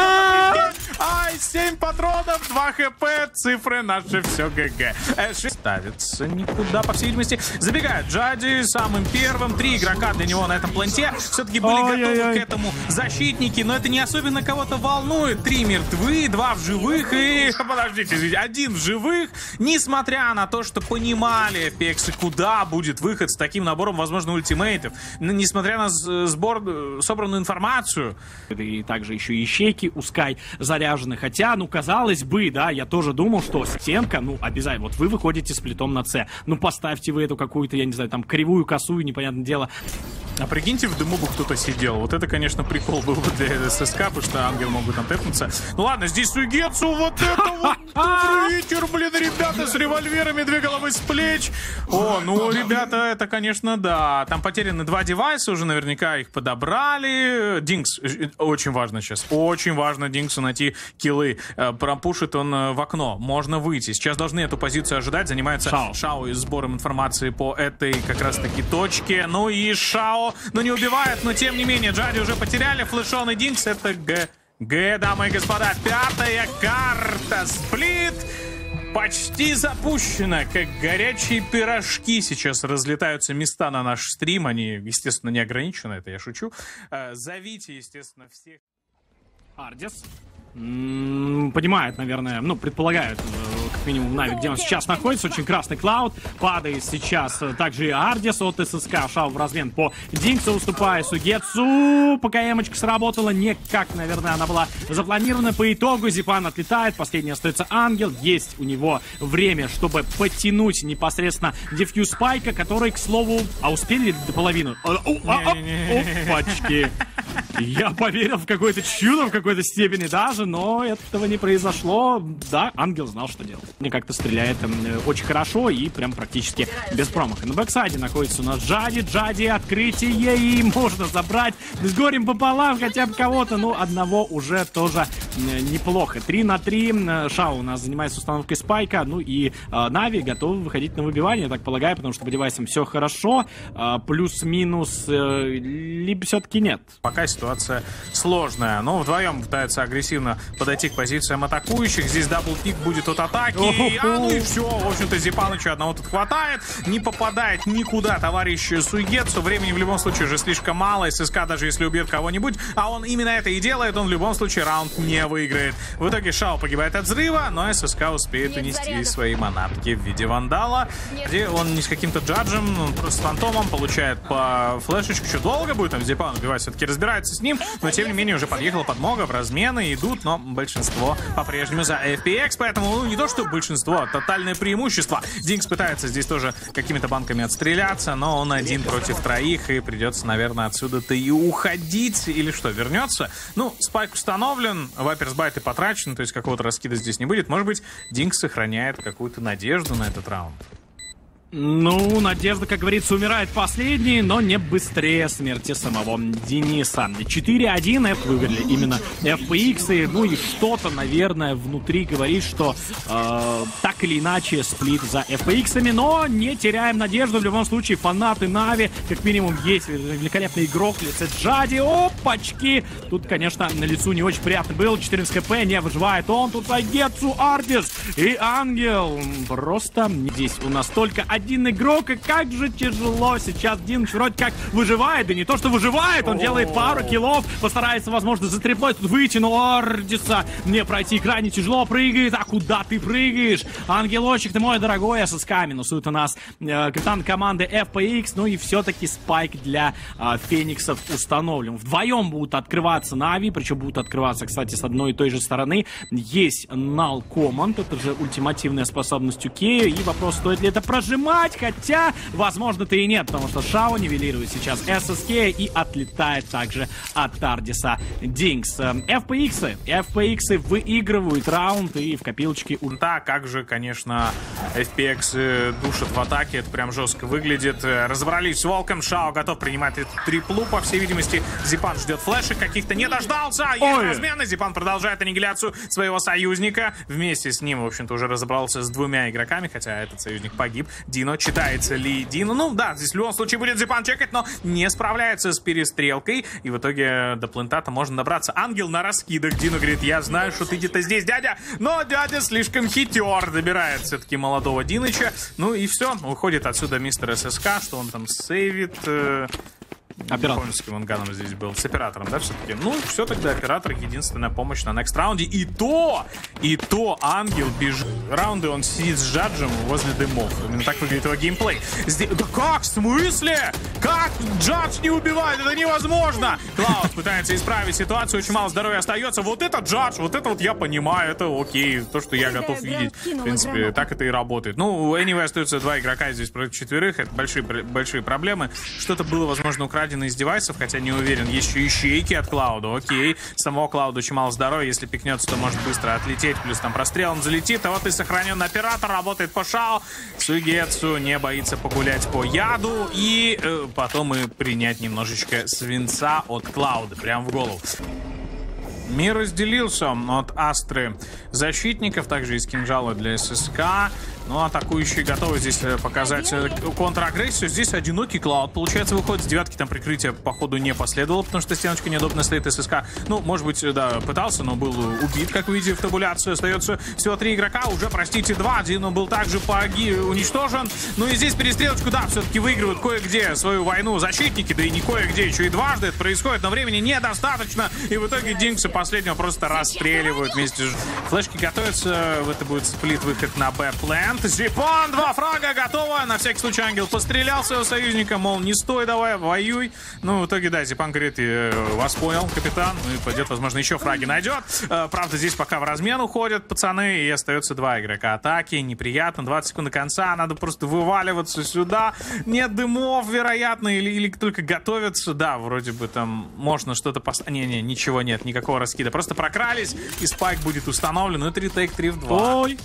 Ай, семь патронов, два хп. Цифры наши все ГГ. Ставится никуда. Да, по всей видимости, забегает Джади самым первым. Три игрока для него на этом планте. Все-таки были Ой, готовы ой, ой. к этому защитники, но это не особенно кого-то волнует. Три мертвы, два в живых и... Подождите, один в живых. Несмотря на то, что понимали Пексы, куда будет выход с таким набором, возможно, ультимейтов. Несмотря на сбор, собранную информацию. И также еще и ищейки у Скай заряжены. Хотя, ну, казалось бы, да, я тоже думал, что стенка, ну, обязательно. Вот вы выходите с плитом на С. Ну, поставьте вы эту какую-то, я не знаю, там, кривую, косую, непонятное дело. А прикиньте, в дыму бы кто-то сидел. Вот это, конечно, прикол был бы для ССК, потому что ангел могут там тэпнуться. Ну ладно, здесь Сугецу, вот это вот. Добрый вечер, блин, ребята, с револьверами, две головы с плеч. О, ну, ребята, это, конечно, да. Там потеряны два девайса, уже наверняка их подобрали. Динкс, очень важно сейчас, очень важно Динксу найти киллы. Пропушит он в окно, можно выйти. Сейчас должны эту позицию ожидать, занимается Шао, Шао и сбором информации по этой как раз-таки точке. Ну и Шао, ну не убивает, но тем не менее, Джади уже потеряли. Флешон и Динкс, это Г. Г, дамы и господа, пятая карта. Сплит почти запущена, как горячие пирожки. Сейчас разлетаются места на наш стрим. Они, естественно, не ограничены, это я шучу. Зовите, естественно, всех. Ардис. Понимает, наверное, ну, предполагают, как минимум, Нави, где он сейчас находится. Очень красный Клауд. Падает сейчас также и Ардис от ССК. Шао в размен по Динксу, уступая Сугецу. Пока эмочка сработала, не как, наверное, она была запланирована. По итогу Зипан отлетает. Последний остается Ангел. Есть у него время, чтобы подтянуть непосредственно дефьюз Спайка, который, к слову... А успели ли до половины? Опачки. Я поверил в какое-то чудо, в какой-то степени даже, но этого не произошло. Да, Ангел знал, что делать. Мне как-то стреляет э, очень хорошо и прям практически без промаха. На бэксайде находится у нас Джади. Джади, открытие, и можно забрать с горем пополам хотя бы кого-то. Ну, одного уже тоже э, неплохо. три на три. Шао у нас занимается установкой Спайка. Ну и э, Нави готовы выходить на выбивание, я так полагаю, потому что по девайсам все хорошо. Э, плюс-минус, э, либо все-таки нет. Пока ситуация сложная, но вдвоем пытаются агрессивно подойти к позициям атакующих. Здесь даблпик будет от атаки. А, ну и все. В общем-то, Зипанычу одного тут хватает. Не попадает никуда товарищ Сугецу. Времени в любом случае уже слишком мало. ССК, даже если убьет кого-нибудь, а он именно это и делает, он в любом случае раунд не выиграет. В итоге Шао погибает от взрыва, но ССК успеет унести свои манатки в виде вандала, где он не с каким-то джаджем, он просто с фантомом получает по флешечку. Еще долго будет там Зипан убивать, все-таки разбирается с ним, но тем не менее уже подъехала подмога, в размены идут, но большинство по-прежнему за эф пи экс, поэтому ну, не то что большинство, а тотальное преимущество. Динкс пытается здесь тоже какими-то банками отстреляться, но он один против троих, и придется, наверное, отсюда-то и уходить, или что, вернется? Ну, спайк установлен, вайперсбайты потрачены, то есть какого-то раскида здесь не будет. Может быть, Динкс сохраняет какую-то надежду на этот раунд. Ну, надежда, как говорится, умирает последней, но не быстрее смерти самого Дениса. четыре один F выиграли именно эф пи экс, и, ну и что-то, наверное, внутри говорит, что э, так или иначе сплит за эф пи эксами, но не теряем надежду. В любом случае, фанаты Нави, как минимум, есть великолепный игрок в лице Джади. Опачки! Тут, конечно, на лицу не очень приятно было. четырнадцать хп, не выживает он. Тут Сугецу, Ардис и Ангел. Просто здесь у нас только один один игрок, и как же тяжело сейчас. Динкс вроде как выживает, да не то, что выживает, он делает пару киллов, постарается, возможно, за триплой тут выйти, но Ардиса не пройти, крайне тяжело прыгает. А куда ты прыгаешь? Ангелочек ты мой дорогой, ССК минусует у нас э, капитан команды эф пи икс, ну и все-таки спайк для э, Фениксов установлен. Вдвоем будут открываться Нави, причем будут открываться, кстати, с одной и той же стороны. Есть Null Command, это же ультимативная способность у Кея, и вопрос, стоит ли это прожимать, хотя, возможно-то и нет, потому что Шао нивелирует сейчас эс эс кей и отлетает также от Ардиса Динкс. эф пи иксы, эф пи иксы выигрывают раунд и в копилочке... Да, как же, конечно, эф пи икс душат в атаке, это прям жестко выглядит. Разобрались с Волком, Шао готов принимать эту триплу, по всей видимости. Зипан ждет флешек, каких-то не дождался. Есть размены, Зипан продолжает аннигиляцию своего союзника. Вместе с ним, в общем-то, уже разобрался с двумя игроками, хотя этот союзник погиб. Дино, читается ли Дино? Ну да, здесь в любом случае будет Зипан чекать, но не справляется с перестрелкой. И в итоге до плентата можно добраться. Ангел на раскидах. Дино говорит, я знаю, что ты где-то здесь, дядя. Но дядя слишком хитер. Добирает все-таки молодого Диныча. Ну и все. Уходит отсюда мистер ССК, что он там сейвит... Э Оператор. Не помню, с каким он ганом здесь был. С оператором, да, все-таки? Ну, все тогда оператор единственная помощь на next раунде. И то, и то Ангел бежит. Раунды он сидит с Джаджем возле дымов. Именно так выглядит его геймплей. Здесь... Да как? В смысле? Как Джадж не убивает? Это невозможно! Клауд пытается исправить ситуацию. Очень мало здоровья остается. Вот это Джадж, вот это вот я понимаю. Это окей. То, что я готов видеть. В принципе, так это и работает. Ну, anyway, остаются два игрока здесь против четверых. Это большие, большие проблемы. Что-то было, возможно, украдено из девайсов, хотя не уверен. Есть еще ищейки от Клауда, окей. Самого Клауда очень мало здоровья, если пикнется, то может быстро отлететь, плюс там прострелом залетит. А вот и сохранен оператор, работает по Шао. Сугетсу не боится погулять по яду и э, потом и принять немножечко свинца от Клауда, прям в голову. Мир разделился от Астры защитников, также из кинжала для ССК. Ну, атакующие готовы здесь показать контрагрессию. Здесь одинокий Клауд, получается, выходит с девятки. Там прикрытие, походу, не последовало, потому что стеночка неудобно стоит ССК. Ну, может быть, да, пытался, но был убит, как вы видите, в табуляцию. Остается всего три игрока, уже, простите, два. Один был также поги... уничтожен. Ну и здесь перестрелочку, да, все-таки выигрывают кое-где свою войну защитники, да и не кое-где, еще и дважды это происходит, но времени недостаточно. И в итоге Динкса последнего просто расстреливают вместе. Флешки готовятся, это будет сплит-выход на Б-плен. Зипан, два фрага, готово. На всякий случай Ангел пострелял своего союзника, мол, не стой, давай, воюй. Ну, в итоге, да, Зипан говорит, вас понял, капитан. Ну, и пойдет, возможно, еще фраги найдет. Правда, здесь пока в размен уходят пацаны, и остается два игрока атаки. Неприятно, двадцать секунд до конца, надо просто вываливаться сюда. Нет дымов, вероятно, или, или только готовятся. Да, вроде бы там можно что-то поставить. Не-не, ничего нет, никакого раскида. Просто прокрались, и спайк будет установлен. Ну, три тейк, три в два. Ой!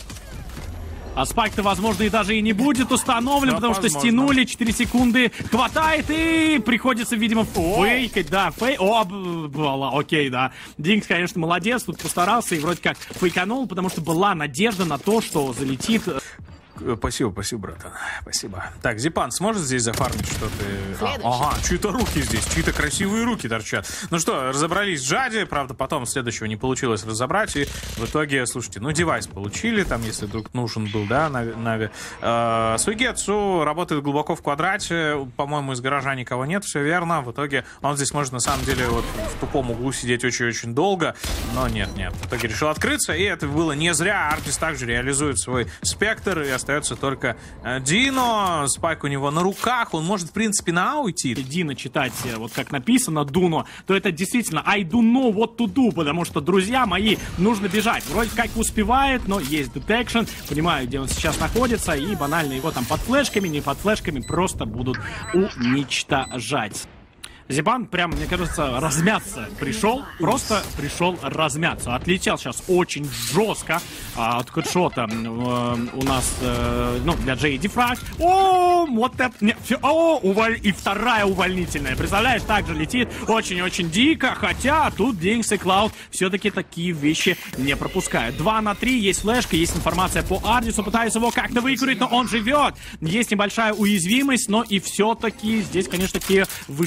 А спайк-то, возможно, и даже и не будет установлен, да, потому возможно. Что стянули, четыре секунды хватает, и приходится, видимо, фейкать, да, фей... О, была, окей, да. Динкс, конечно, молодец, тут постарался и вроде как фейканул, потому что была надежда на то, что залетит... Спасибо, спасибо, братан. Спасибо. Так, Зипан сможет здесь зафармить что-то? А, ага, чьи-то руки здесь, чьи-то красивые руки торчат. Ну что, разобрались с Джади, правда, потом следующего не получилось разобрать, и в итоге, слушайте, ну, девайс получили, там, если вдруг нужен был, да, Нави. Э, Сугетсу работает глубоко в квадрате, по-моему, из гаража никого нет, все верно. В итоге он здесь может, на самом деле, вот в тупом углу сидеть очень-очень долго, но нет-нет. В итоге решил открыться, и это было не зря. Ардис также реализует свой спектр, и остается только Дино. Спайк у него на руках. Он может, в принципе, на А уйти. Дино читать, вот как написано, Дуно, то это действительно I do know what to do, потому что, друзья мои, нужно бежать. Вроде как успевает, но есть детекшн. Понимаю, где он сейчас находится, и банально его там под флешками, не под флешками, просто будут уничтожать. Зипан прям, мне кажется, размяться пришел. Просто пришел размяться. Отлетел сейчас очень жестко а, от хедшота э, у нас, э, ну, для Джей Ди фраг. О, вот это... Не, все, о, уволь... И вторая увольнительная. Представляешь, также летит очень-очень дико. Хотя тут Динкс и Клауд все-таки такие вещи не пропускают. два на три, есть флешка, есть информация по Ардису. Пытаются его как-то выкурить, но он живет. Есть небольшая уязвимость, но и все-таки здесь, конечно, таки выживает.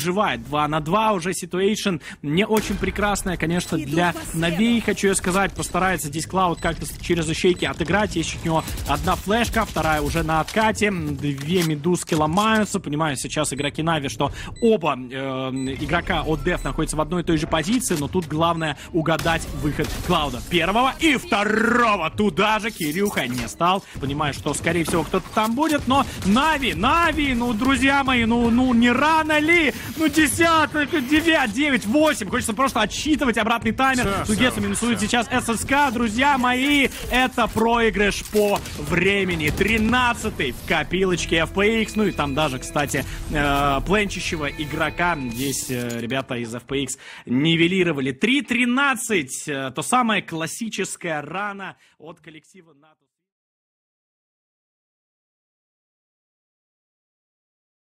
два на два уже ситуэйшн не очень прекрасная, конечно, для Нави, хочу я сказать. Постарается здесь Клауд как-то через ищейки отыграть. Есть у него одна флешка, вторая уже на откате. Две медузки ломаются. Понимаю сейчас игроки Нави, что оба э, игрока от Деф находятся в одной и той же позиции, но тут главное угадать выход Клауда. Первого и второго туда же Кирюха не стал. Понимаю, что, скорее всего, кто-то там будет, но Нави, Нави, ну, друзья мои, ну, ну, не рано ли? Ну, десятый, девять, девять, восемь. Хочется просто отсчитывать обратный таймер. Сугеса минусует сейчас ССК, друзья мои. Это проигрыш по времени. тринадцатый в копилочке эф пи икс. Ну и там даже, кстати, э, пленчащего игрока здесь э, ребята из эф пи икс нивелировали. три тринадцать. Э, то самое классическое рано от коллектива НАТО.